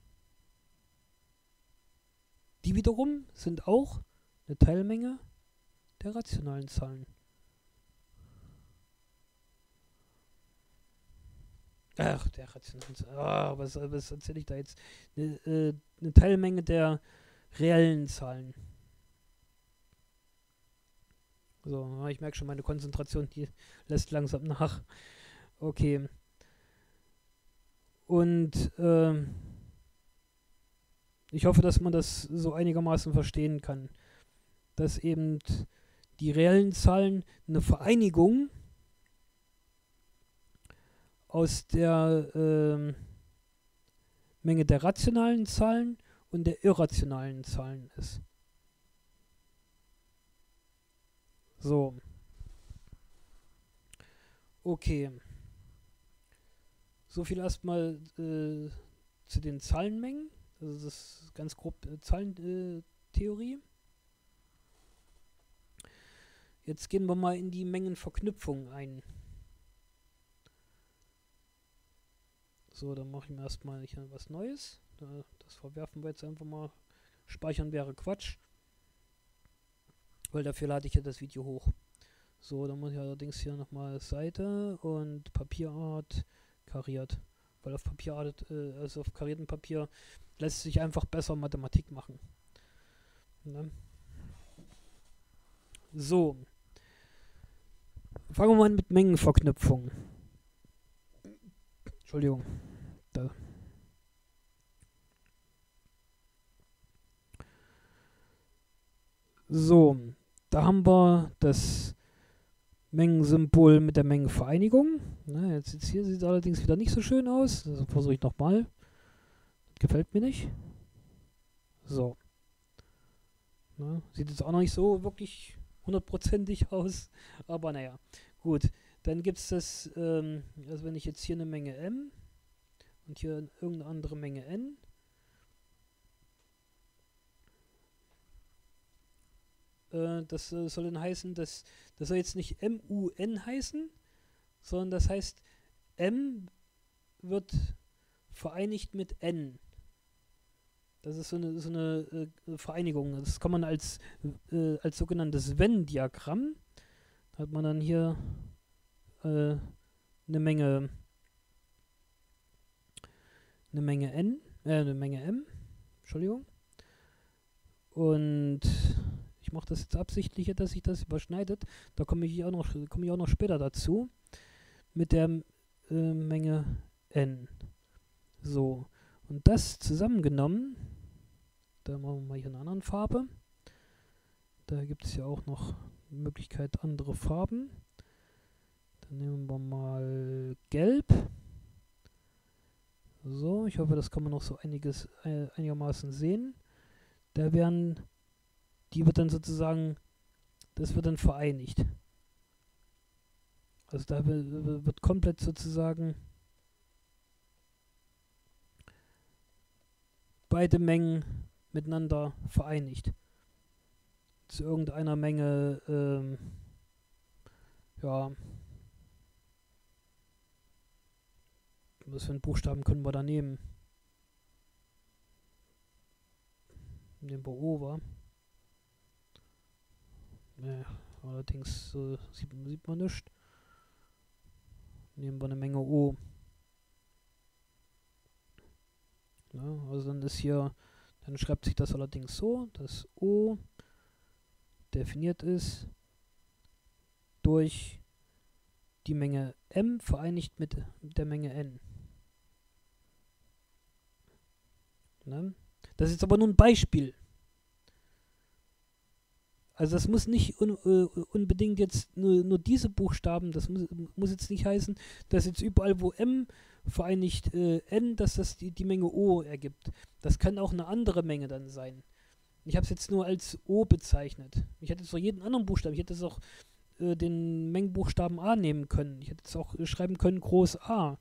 Die wiederum sind auch eine Teilmenge der rationalen Zahlen. Ach, der rationalen Zahlen. Ah, was, was erzähle ich da jetzt? Eine, äh, eine Teilmenge der reellen Zahlen. So, ich merke schon, meine Konzentration, die lässt langsam nach. Okay. Und ähm, ich hoffe, dass man das so einigermaßen verstehen kann. Dass eben die reellen Zahlen eine Vereinigung aus der ähm, Menge der rationalen Zahlen und der irrationalen Zahlen ist. So. Okay. So viel erstmal äh, zu den Zahlenmengen. Also das ist ganz grob äh, Zahlentheorie. Jetzt gehen wir mal in die Mengenverknüpfung ein. So, dann mache ich mir erstmal hier was Neues. Das verwerfen wir jetzt einfach mal. Speichern wäre Quatsch. Weil dafür lade ich ja das Video hoch. So, dann muss ich allerdings hier nochmal Seite und Papierart kariert. Weil auf Papierart, äh, also auf kariertem Papier lässt sich einfach besser Mathematik machen. Ne? So. Fangen wir mal an mit Mengenverknüpfung. Entschuldigung. Da. So, da haben wir das Mengensymbol mit der Mengenvereinigung. Na, jetzt, jetzt hier sieht es allerdings wieder nicht so schön aus. Also versuche ich nochmal. Gefällt mir nicht. So. Na, sieht jetzt auch noch nicht so wirklich hundertprozentig aus. Aber naja, gut. Dann gibt es das, ähm, also wenn ich jetzt hier eine Menge M und hier irgendeine andere Menge N. Äh, das äh, soll dann heißen, dass das soll jetzt nicht M U N heißen, sondern das heißt, M wird vereinigt mit N. Das ist so eine, so eine äh, Vereinigung. Das kann man als, äh, als sogenanntes Venn-Diagramm, hat man dann hier äh, eine Menge eine Menge N, äh, eine Menge M, Entschuldigung. Und ich mache das jetzt absichtlich, dass sich das überschneidet. Da komme ich auch noch, komme ich auch noch später dazu. Mit der äh, Menge N. So. Und das zusammengenommen, da machen wir mal hier eine andere Farbe. Da gibt es ja auch noch die Möglichkeit andere Farben. Dann nehmen wir mal Gelb. So, ich hoffe, das kann man noch so einiges äh, einigermaßen sehen. Da werden, die wird dann sozusagen, das wird dann vereinigt. Also da wird komplett sozusagen beide Mengen miteinander vereinigt. Zu irgendeiner Menge, ähm, ja, was für einen Buchstaben können wir da nehmen? Nehmen wir O, war. Ne, allerdings äh, sieht, sieht man nichts. Nehmen wir eine Menge O. Ja, also dann ist hier, dann schreibt sich das allerdings so, dass O definiert ist durch die Menge M vereinigt mit der Menge N. Ne? Das ist aber nur ein Beispiel. Also das muss nicht un, uh, unbedingt jetzt nur, nur diese Buchstaben, das muss, muss jetzt nicht heißen, dass jetzt überall, wo M vereinigt äh, N, dass das die, die Menge O ergibt. Das kann auch eine andere Menge dann sein. Ich habe es jetzt nur als O bezeichnet. Ich hätte jetzt auch jeden anderen Buchstaben, ich hätte jetzt auch äh, den Mengenbuchstaben A nehmen können. Ich hätte jetzt auch äh, schreiben können groß A.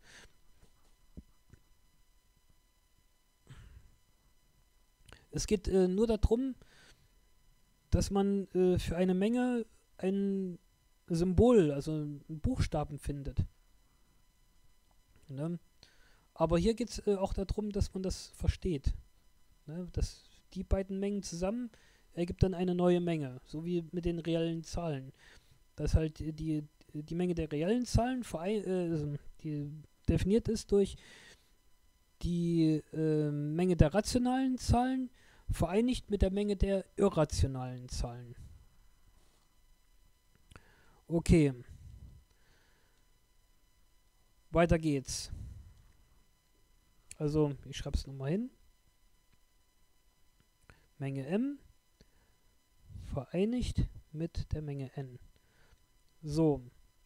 Es geht äh, nur darum, dass man äh, für eine Menge ein Symbol, also einen Buchstaben findet. Ne? Aber hier geht es äh, auch darum, dass man das versteht. Ne? Dass die beiden Mengen zusammen ergibt dann eine neue Menge, so wie mit den reellen Zahlen. Dass halt die, die Menge der reellen Zahlen äh, die definiert ist durch die äh, Menge der rationalen Zahlen vereinigt mit der Menge der irrationalen Zahlen. Okay. Weiter geht's. Also, ich schreibe es nochmal hin. Menge M vereinigt mit der Menge N. So.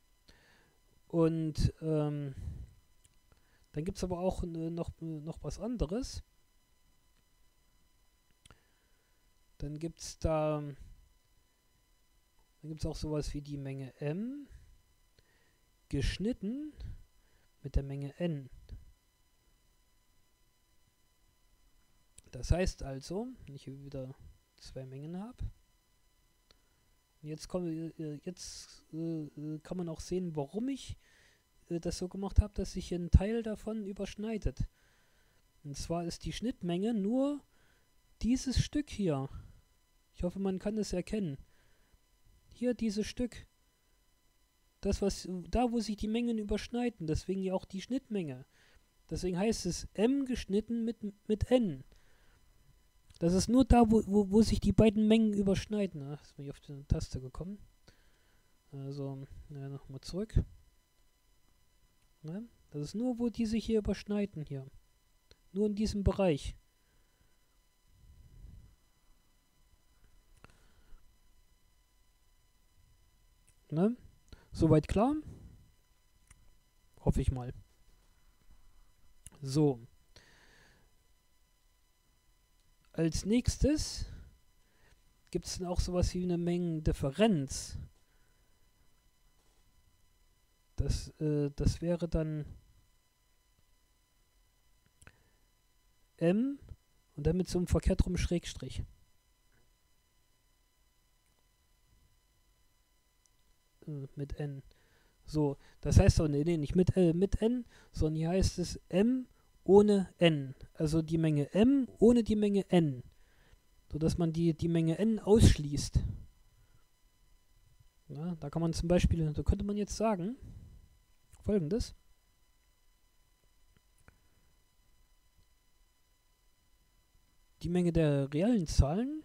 Und ähm, dann gibt es aber auch ne, noch, noch was anderes. Dann gibt es da, dann gibt es auch sowas wie die Menge M geschnitten mit der Menge N. Das heißt also, wenn ich hier wieder zwei Mengen habe, jetzt, komm, jetzt äh, kann man auch sehen, warum ich äh, das so gemacht habe, dass sich ein Teil davon überschneidet. Und zwar ist die Schnittmenge nur dieses Stück hier. Ich hoffe, man kann es erkennen. Hier dieses Stück. Das, was da, wo sich die Mengen überschneiden. Deswegen ja auch die Schnittmenge. Deswegen heißt es M geschnitten mit, mit N. Das ist nur da, wo, wo, wo sich die beiden Mengen überschneiden. Ach, jetzt bin ich auf die Taste gekommen. Also, ja, nochmal zurück. Ja, Das ist nur, wo die sich hier überschneiden hier. Nur in diesem Bereich. Ne? Soweit klar? Hoffe ich mal. So. Als nächstes gibt es dann auch sowas wie eine Mengendifferenz. Das, äh, das wäre dann M und dann mit so einem verkehrt rum Schrägstrich. Äh, mit N. So, das heißt doch, nee, nee, nicht mit, äh, mit N, sondern hier heißt es M ohne N. Also die Menge M ohne die Menge N. Sodass man die, die Menge N ausschließt. Ja, da kann man zum Beispiel, da könnte man jetzt sagen, Folgendes. Die Menge der reellen Zahlen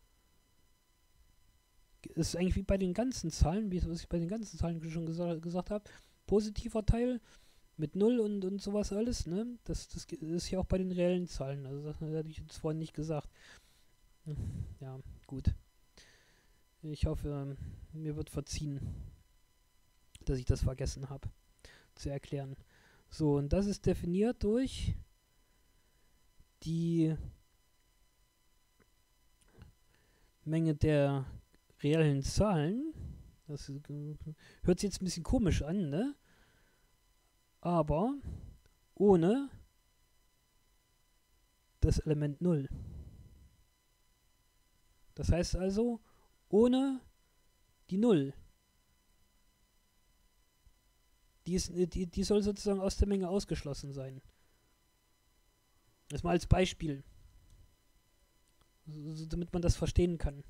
ist eigentlich wie bei den ganzen Zahlen, wie was ich bei den ganzen Zahlen schon gesa gesagt habe, positiver Teil mit null und, und sowas alles, ne? Das, das ist ja auch bei den reellen Zahlen, also das hatte ich jetzt vorhin nicht gesagt. Ja, gut. Ich hoffe, mir wird verziehen, dass ich das vergessen habe zu erklären. So, und das ist definiert durch die Menge der reellen Zahlen. Das hört sich jetzt ein bisschen komisch an, ne? Aber ohne das Element null. Das heißt also, ohne die null. Die, ist, die, die soll sozusagen aus der Menge ausgeschlossen sein. Das mal als Beispiel. So, damit man das verstehen kann.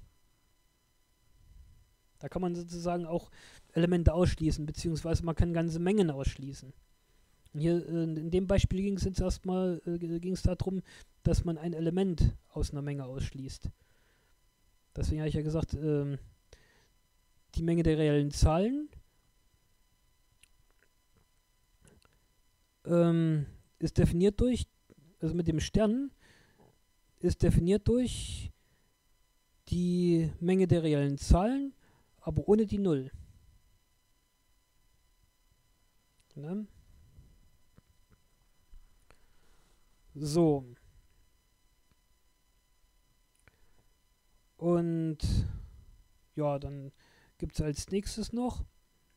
Da kann man sozusagen auch Elemente ausschließen, beziehungsweise man kann ganze Mengen ausschließen. Und hier äh, in dem Beispiel ging es jetzt erstmal äh, ging es darum, dass man ein Element aus einer Menge ausschließt. Deswegen habe ich ja gesagt, ähm, die Menge der reellen Zahlen ähm, ist definiert durch, also mit dem Stern, ist definiert durch die Menge der reellen Zahlen, aber ohne die Null. Ne? So. Und ja, dann gibt es als nächstes noch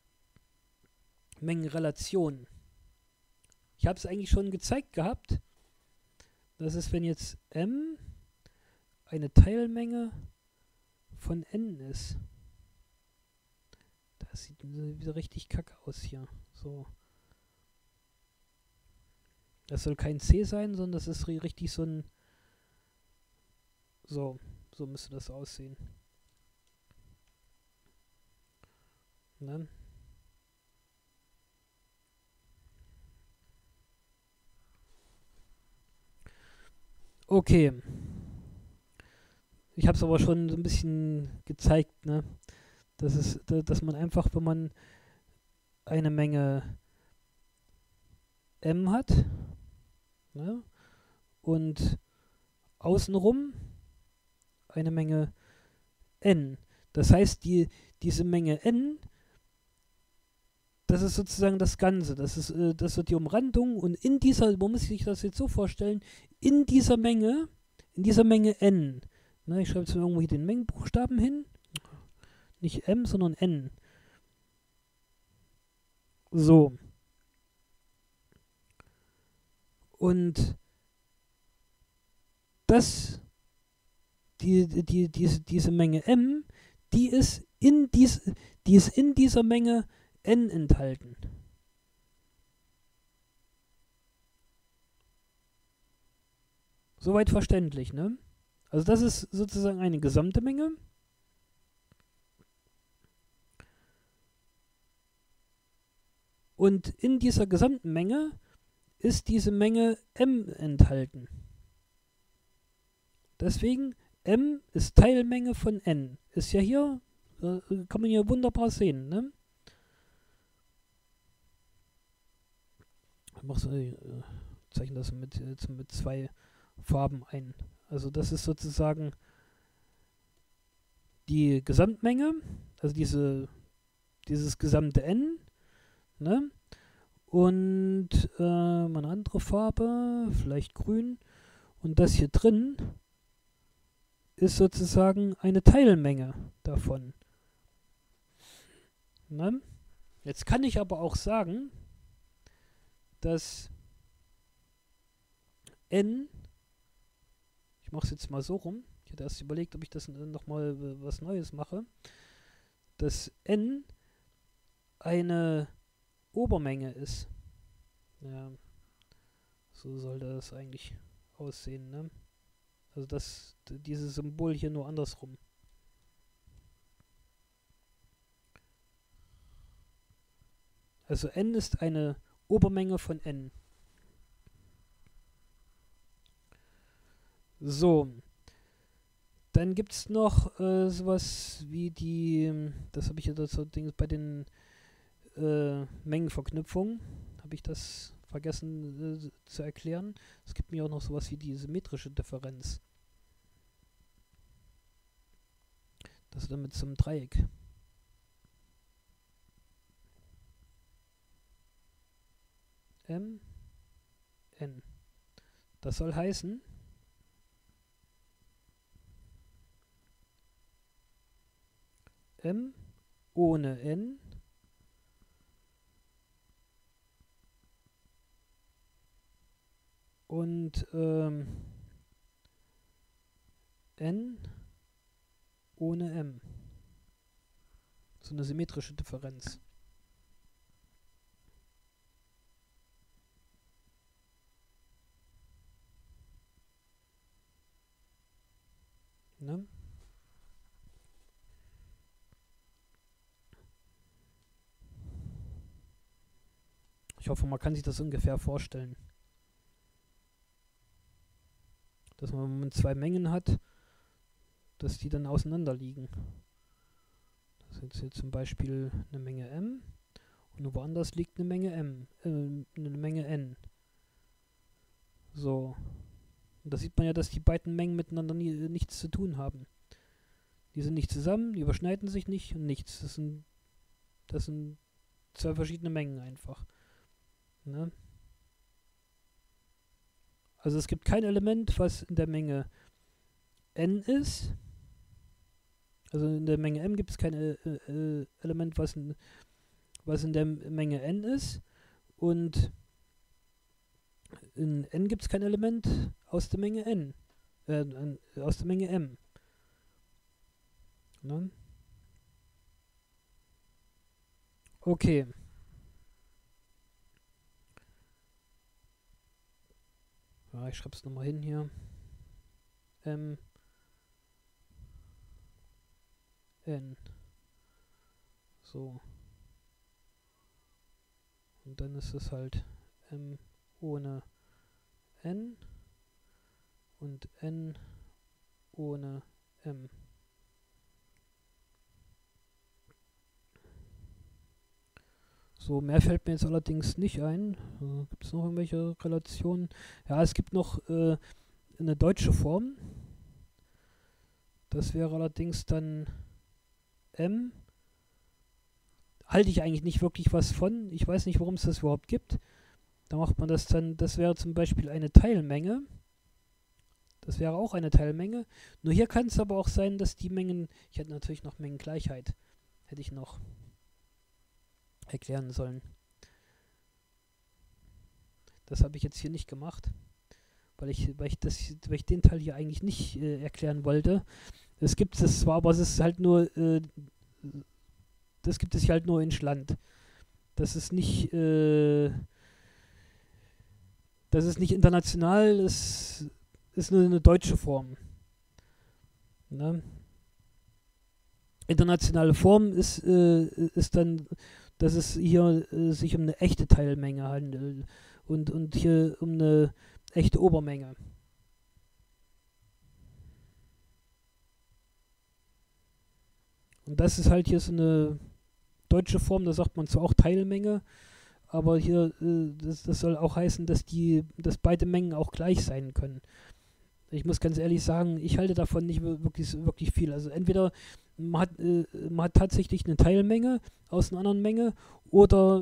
Mengenrelation. Ich habe es eigentlich schon gezeigt gehabt. Das ist, wenn jetzt M eine Teilmenge von N ist. Das sieht wieder richtig kacke aus hier. So. Das soll kein C sein, sondern das ist richtig so ein... So, so müsste das aussehen. Ne? Okay. Ich habe es aber schon so ein bisschen gezeigt, ne? Das ist, dass man einfach, wenn man eine Menge M hat, ne? Und außenrum eine Menge N. Das heißt, die, diese Menge N, das ist sozusagen das Ganze. Das ist, äh, das wird die Umrandung und in dieser, man muss sich das jetzt so vorstellen, in dieser Menge, in dieser Menge N, ne, ich schreibe jetzt mal irgendwo hier den Mengenbuchstaben hin, nicht M, sondern N. So. Und das, die, die, diese, diese Menge M, die ist in dies, die ist in dieser Menge N enthalten. Soweit verständlich, ne? Also das ist sozusagen eine gesamte Menge. Und in dieser gesamten Menge ist diese Menge M enthalten. Deswegen M ist Teilmenge von N. Ist ja hier, äh, kann man hier wunderbar sehen, ne? mach so, äh, zeichne das mit, äh, mit zwei Farben ein. Also das ist sozusagen die Gesamtmenge, also diese, dieses gesamte N, ne? Und äh, eine andere Farbe, vielleicht grün. Und das hier drin ist sozusagen eine Teilmenge davon. Ne? Jetzt kann ich aber auch sagen, dass n, ich mache es jetzt mal so rum, ich hatte erst überlegt, ob ich das nochmal was Neues mache, dass n eine Obermenge ist. Ja, so soll das eigentlich aussehen, ne? Also das, dieses Symbol hier nur andersrum. Also n ist eine Obermenge von n. So. Dann gibt es noch äh, sowas wie die, das habe ich ja dazu bei den äh, Mengenverknüpfungen, habe ich das vergessen äh, zu erklären. Es gibt mir auch noch sowas wie die symmetrische Differenz. Das ist dann mit so einem Dreieck. M, N. Das soll heißen, M ohne N und ähm, N ohne M. So eine symmetrische Differenz. Ne? Ich hoffe, man kann sich das ungefähr vorstellen. Dass man mit zwei Mengen hat, dass die dann auseinander liegen. Das ist jetzt hier zum Beispiel eine Menge M und woanders liegt eine Menge M, äh, eine Menge N. So. Und da sieht man ja, dass die beiden Mengen miteinander nie, äh, nichts zu tun haben. Die sind nicht zusammen, die überschneiden sich nicht und nichts. Das sind, das sind zwei verschiedene Mengen einfach. Ne? Also es gibt kein Element, was in der Menge N ist. Also in der Menge M gibt es kein äh, äh, Element, was in, was in der Menge N ist. Und in N gibt es kein Element aus der Menge N. Äh, aus der Menge M. Ne? Okay. Ja, ich schreibe es nochmal hin hier. M. N. So. Und dann ist es halt M ohne N und N ohne M. So, mehr fällt mir jetzt allerdings nicht ein. Äh, gibt es noch irgendwelche Relationen? Ja, es gibt noch äh, eine deutsche Form. Das wäre allerdings dann M. Halte ich eigentlich nicht wirklich was von. Ich weiß nicht, warum es das überhaupt gibt. Da macht man das dann, das wäre zum Beispiel eine Teilmenge. Das wäre auch eine Teilmenge. Nur hier kann es aber auch sein, dass die Mengen, ich hätte natürlich noch Mengengleichheit, hätte ich noch erklären sollen. Das habe ich jetzt hier nicht gemacht, weil ich, weil ich, das, weil ich den Teil hier eigentlich nicht äh, erklären wollte. Es gibt es zwar, aber es ist halt nur, äh, das gibt es hier halt nur in Schland. Das ist nicht, äh, das ist nicht international, das ist nur eine deutsche Form. Ne? Internationale Form ist, äh, ist dann, dass es hier äh, sich um eine echte Teilmenge handelt und, und hier um eine echte Obermenge. Und das ist halt hier so eine deutsche Form, da sagt man zwar auch Teilmenge, aber hier, äh, das, das soll auch heißen, dass die, dass beide Mengen auch gleich sein können. Ich muss ganz ehrlich sagen, ich halte davon nicht wirklich, wirklich viel. Also entweder man hat, äh, man hat tatsächlich eine Teilmenge aus einer anderen Menge oder,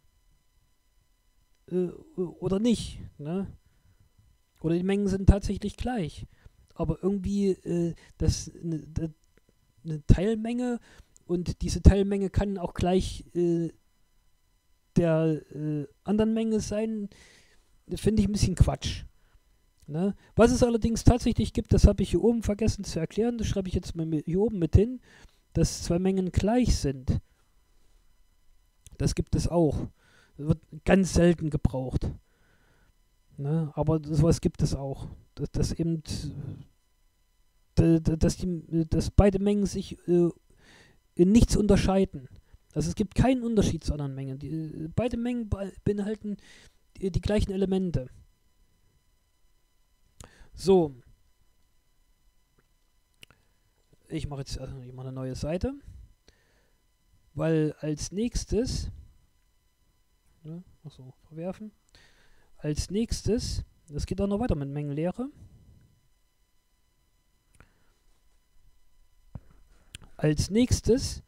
äh, oder nicht. Ne? Oder die Mengen sind tatsächlich gleich. Aber irgendwie äh, das eine, eine Teilmenge und diese Teilmenge kann auch gleich äh, der äh, anderen Menge sein, finde ich ein bisschen Quatsch. Ne? Was es allerdings tatsächlich gibt, das habe ich hier oben vergessen zu erklären, das schreibe ich jetzt mal hier oben mit hin, dass zwei Mengen gleich sind. Das gibt es auch. Das wird ganz selten gebraucht. Ne? Aber sowas gibt es auch. Dass, dass eben, dass, die, dass beide Mengen sich äh, in nichts unterscheiden. Also es gibt keinen Unterschied zu anderen Mengen. Die, beide Mengen beinhalten die, die gleichen Elemente. So. Ich mache jetzt also ich mache eine neue Seite. Weil als nächstes, ne, achso, verwerfen. Als nächstes, das geht auch noch weiter mit Mengenlehre. Als nächstes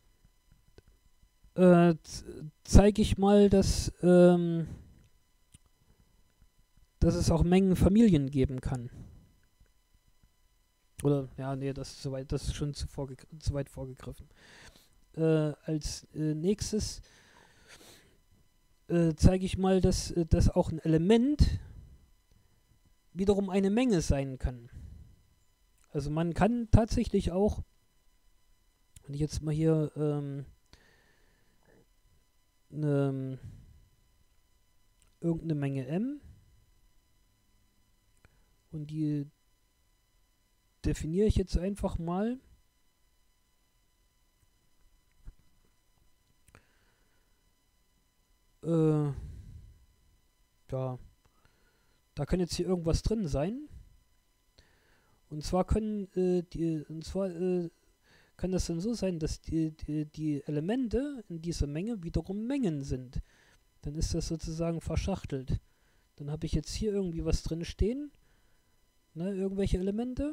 äh, zeige ich mal, dass, ähm, dass es auch Mengenfamilien geben kann. Oder, ja, nee, das ist, soweit, das ist schon zu, zu weit vorgegriffen. Äh, als äh, nächstes äh, zeige ich mal, dass, äh, dass auch ein Element wiederum eine Menge sein kann. Also man kann tatsächlich auch, wenn ich jetzt mal hier ähm, ne, irgendeine Menge m und die definiere ich jetzt einfach mal äh, ja, da kann jetzt hier irgendwas drin sein. Und zwar können äh, die, und zwar äh, kann das dann so sein, dass die, die, die Elemente in dieser Menge wiederum Mengen sind. Dann ist das sozusagen verschachtelt. Dann habe ich jetzt hier irgendwie was drin stehen, ne, irgendwelche Elemente.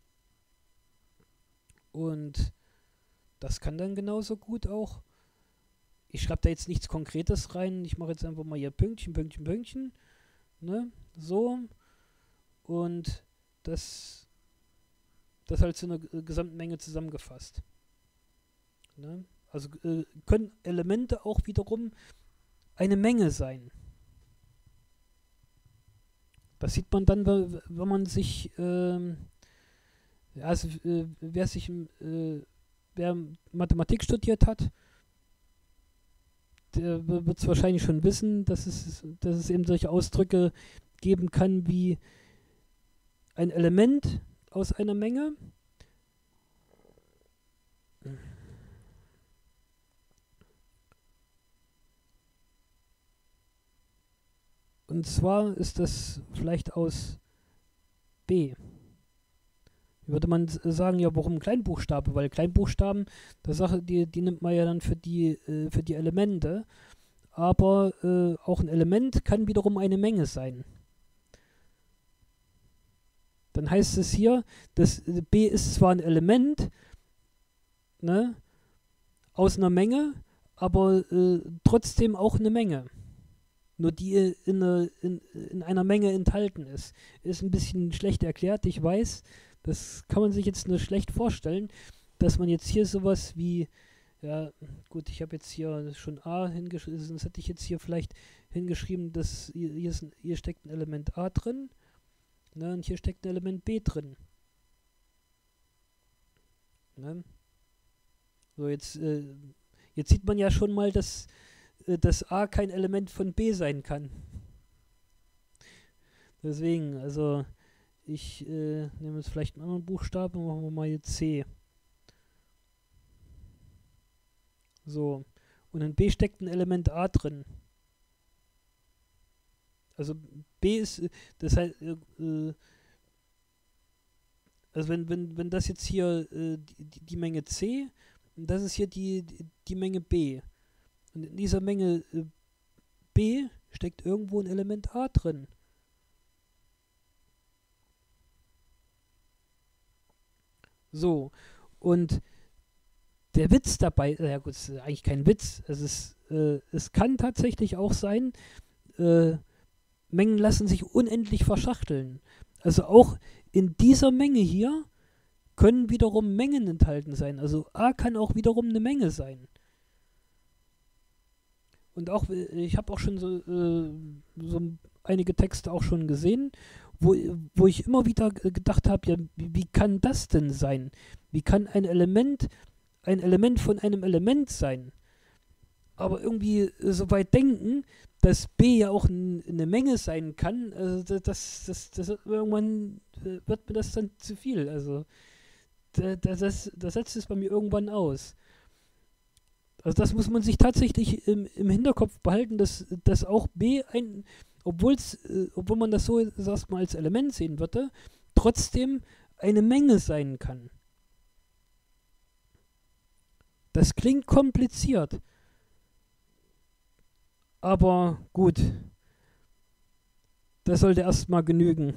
Und das kann dann genauso gut auch, ich schreibe da jetzt nichts Konkretes rein, ich mache jetzt einfach mal hier Pünktchen, Pünktchen, Pünktchen, ne, so. Und das, das halt zu einer Gesamtmenge zusammengefasst. Ne? Also äh, können Elemente auch wiederum eine Menge sein. Das sieht man dann, wenn man sich, ähm, also äh, wer sich, äh, wer Mathematik studiert hat, der wird es wahrscheinlich schon wissen, dass es, dass es eben solche Ausdrücke geben kann wie ein Element aus einer Menge. Und zwar ist das vielleicht aus B. Würde man sagen, ja, warum Kleinbuchstabe? Weil Kleinbuchstaben, der Sache, die, die nimmt man ja dann für die, äh, für die Elemente. Aber äh, auch ein Element kann wiederum eine Menge sein. Dann heißt es hier, dass B ist zwar ein Element, ne, aus einer Menge, aber äh, trotzdem auch eine Menge. Nur die in, eine, in, in einer Menge enthalten ist. Ist ein bisschen schlecht erklärt, ich weiß. Das kann man sich jetzt nur schlecht vorstellen, dass man jetzt hier sowas wie, ja gut, ich habe jetzt hier schon A hingeschrieben, sonst hätte ich jetzt hier vielleicht hingeschrieben, dass hier, hier, ist ein, hier steckt ein Element A drin, ne, und hier steckt ein Element B drin. Ne? So, jetzt, äh, jetzt sieht man ja schon mal, dass, äh, dass A kein Element von B sein kann. Deswegen, also ich äh, nehme jetzt vielleicht einen anderen Buchstaben, machen wir mal hier C. So, und in B steckt ein Element A drin. Also B ist, das heißt, äh, also wenn, wenn, wenn das jetzt hier äh, die, die Menge C, das ist hier die, die, die Menge B. Und in dieser Menge äh, B steckt irgendwo ein Element A drin. So, und der Witz dabei, äh, ja gut, es ist eigentlich kein Witz, es, ist, äh, es kann tatsächlich auch sein, äh, Mengen lassen sich unendlich verschachteln. Also auch in dieser Menge hier können wiederum Mengen enthalten sein. Also A kann auch wiederum eine Menge sein. Und auch, äh, ich habe auch schon so, äh, so einige Texte auch schon gesehen, wo, wo ich immer wieder gedacht habe, ja, wie, wie kann das denn sein? Wie kann ein Element ein Element von einem Element sein? Aber irgendwie äh, so weit denken, dass B ja auch n, eine Menge sein kann, also das, das, das, das irgendwann äh, wird mir das dann zu viel. Also da, da, das, das setzt es bei mir irgendwann aus. Also das muss man sich tatsächlich im, im Hinterkopf behalten, dass, dass auch B ein, obwohl's, äh, obwohl man das so erstmal als Element sehen würde, trotzdem eine Menge sein kann. Das klingt kompliziert. Aber gut, das sollte erstmal genügen.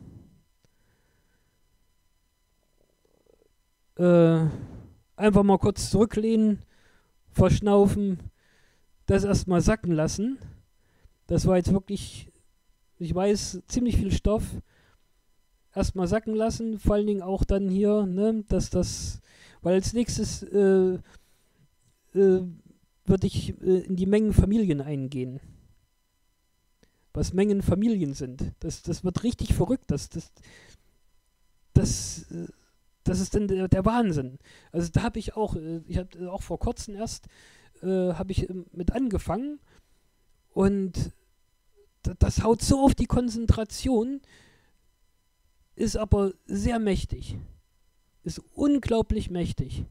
Äh, einfach mal kurz zurücklehnen, verschnaufen, das erstmal sacken lassen. Das war jetzt wirklich, ich weiß, ziemlich viel Stoff. Erstmal sacken lassen, vor allen Dingen auch dann hier, ne, dass das, weil als nächstes äh, äh, würde ich äh, in die Mengenfamilien eingehen. Was Mengenfamilien sind. Das, das wird richtig verrückt. Das, das, das, äh, das ist dann der, der Wahnsinn. Also da habe ich auch, äh, ich habe auch vor kurzem erst, äh, habe ich äh, mit angefangen und d- das haut so auf die Konzentration, ist aber sehr mächtig. Ist unglaublich mächtig.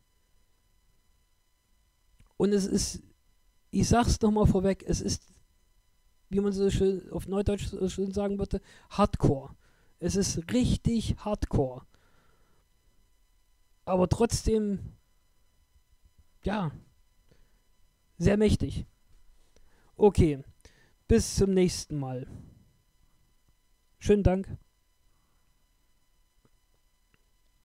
Und es ist, ich sag's nochmal vorweg, es ist, wie man so schön auf Neudeutsch so schön sagen würde, Hardcore. Es ist richtig Hardcore. Aber trotzdem, ja, sehr mächtig. Okay, bis zum nächsten Mal. Schönen Dank.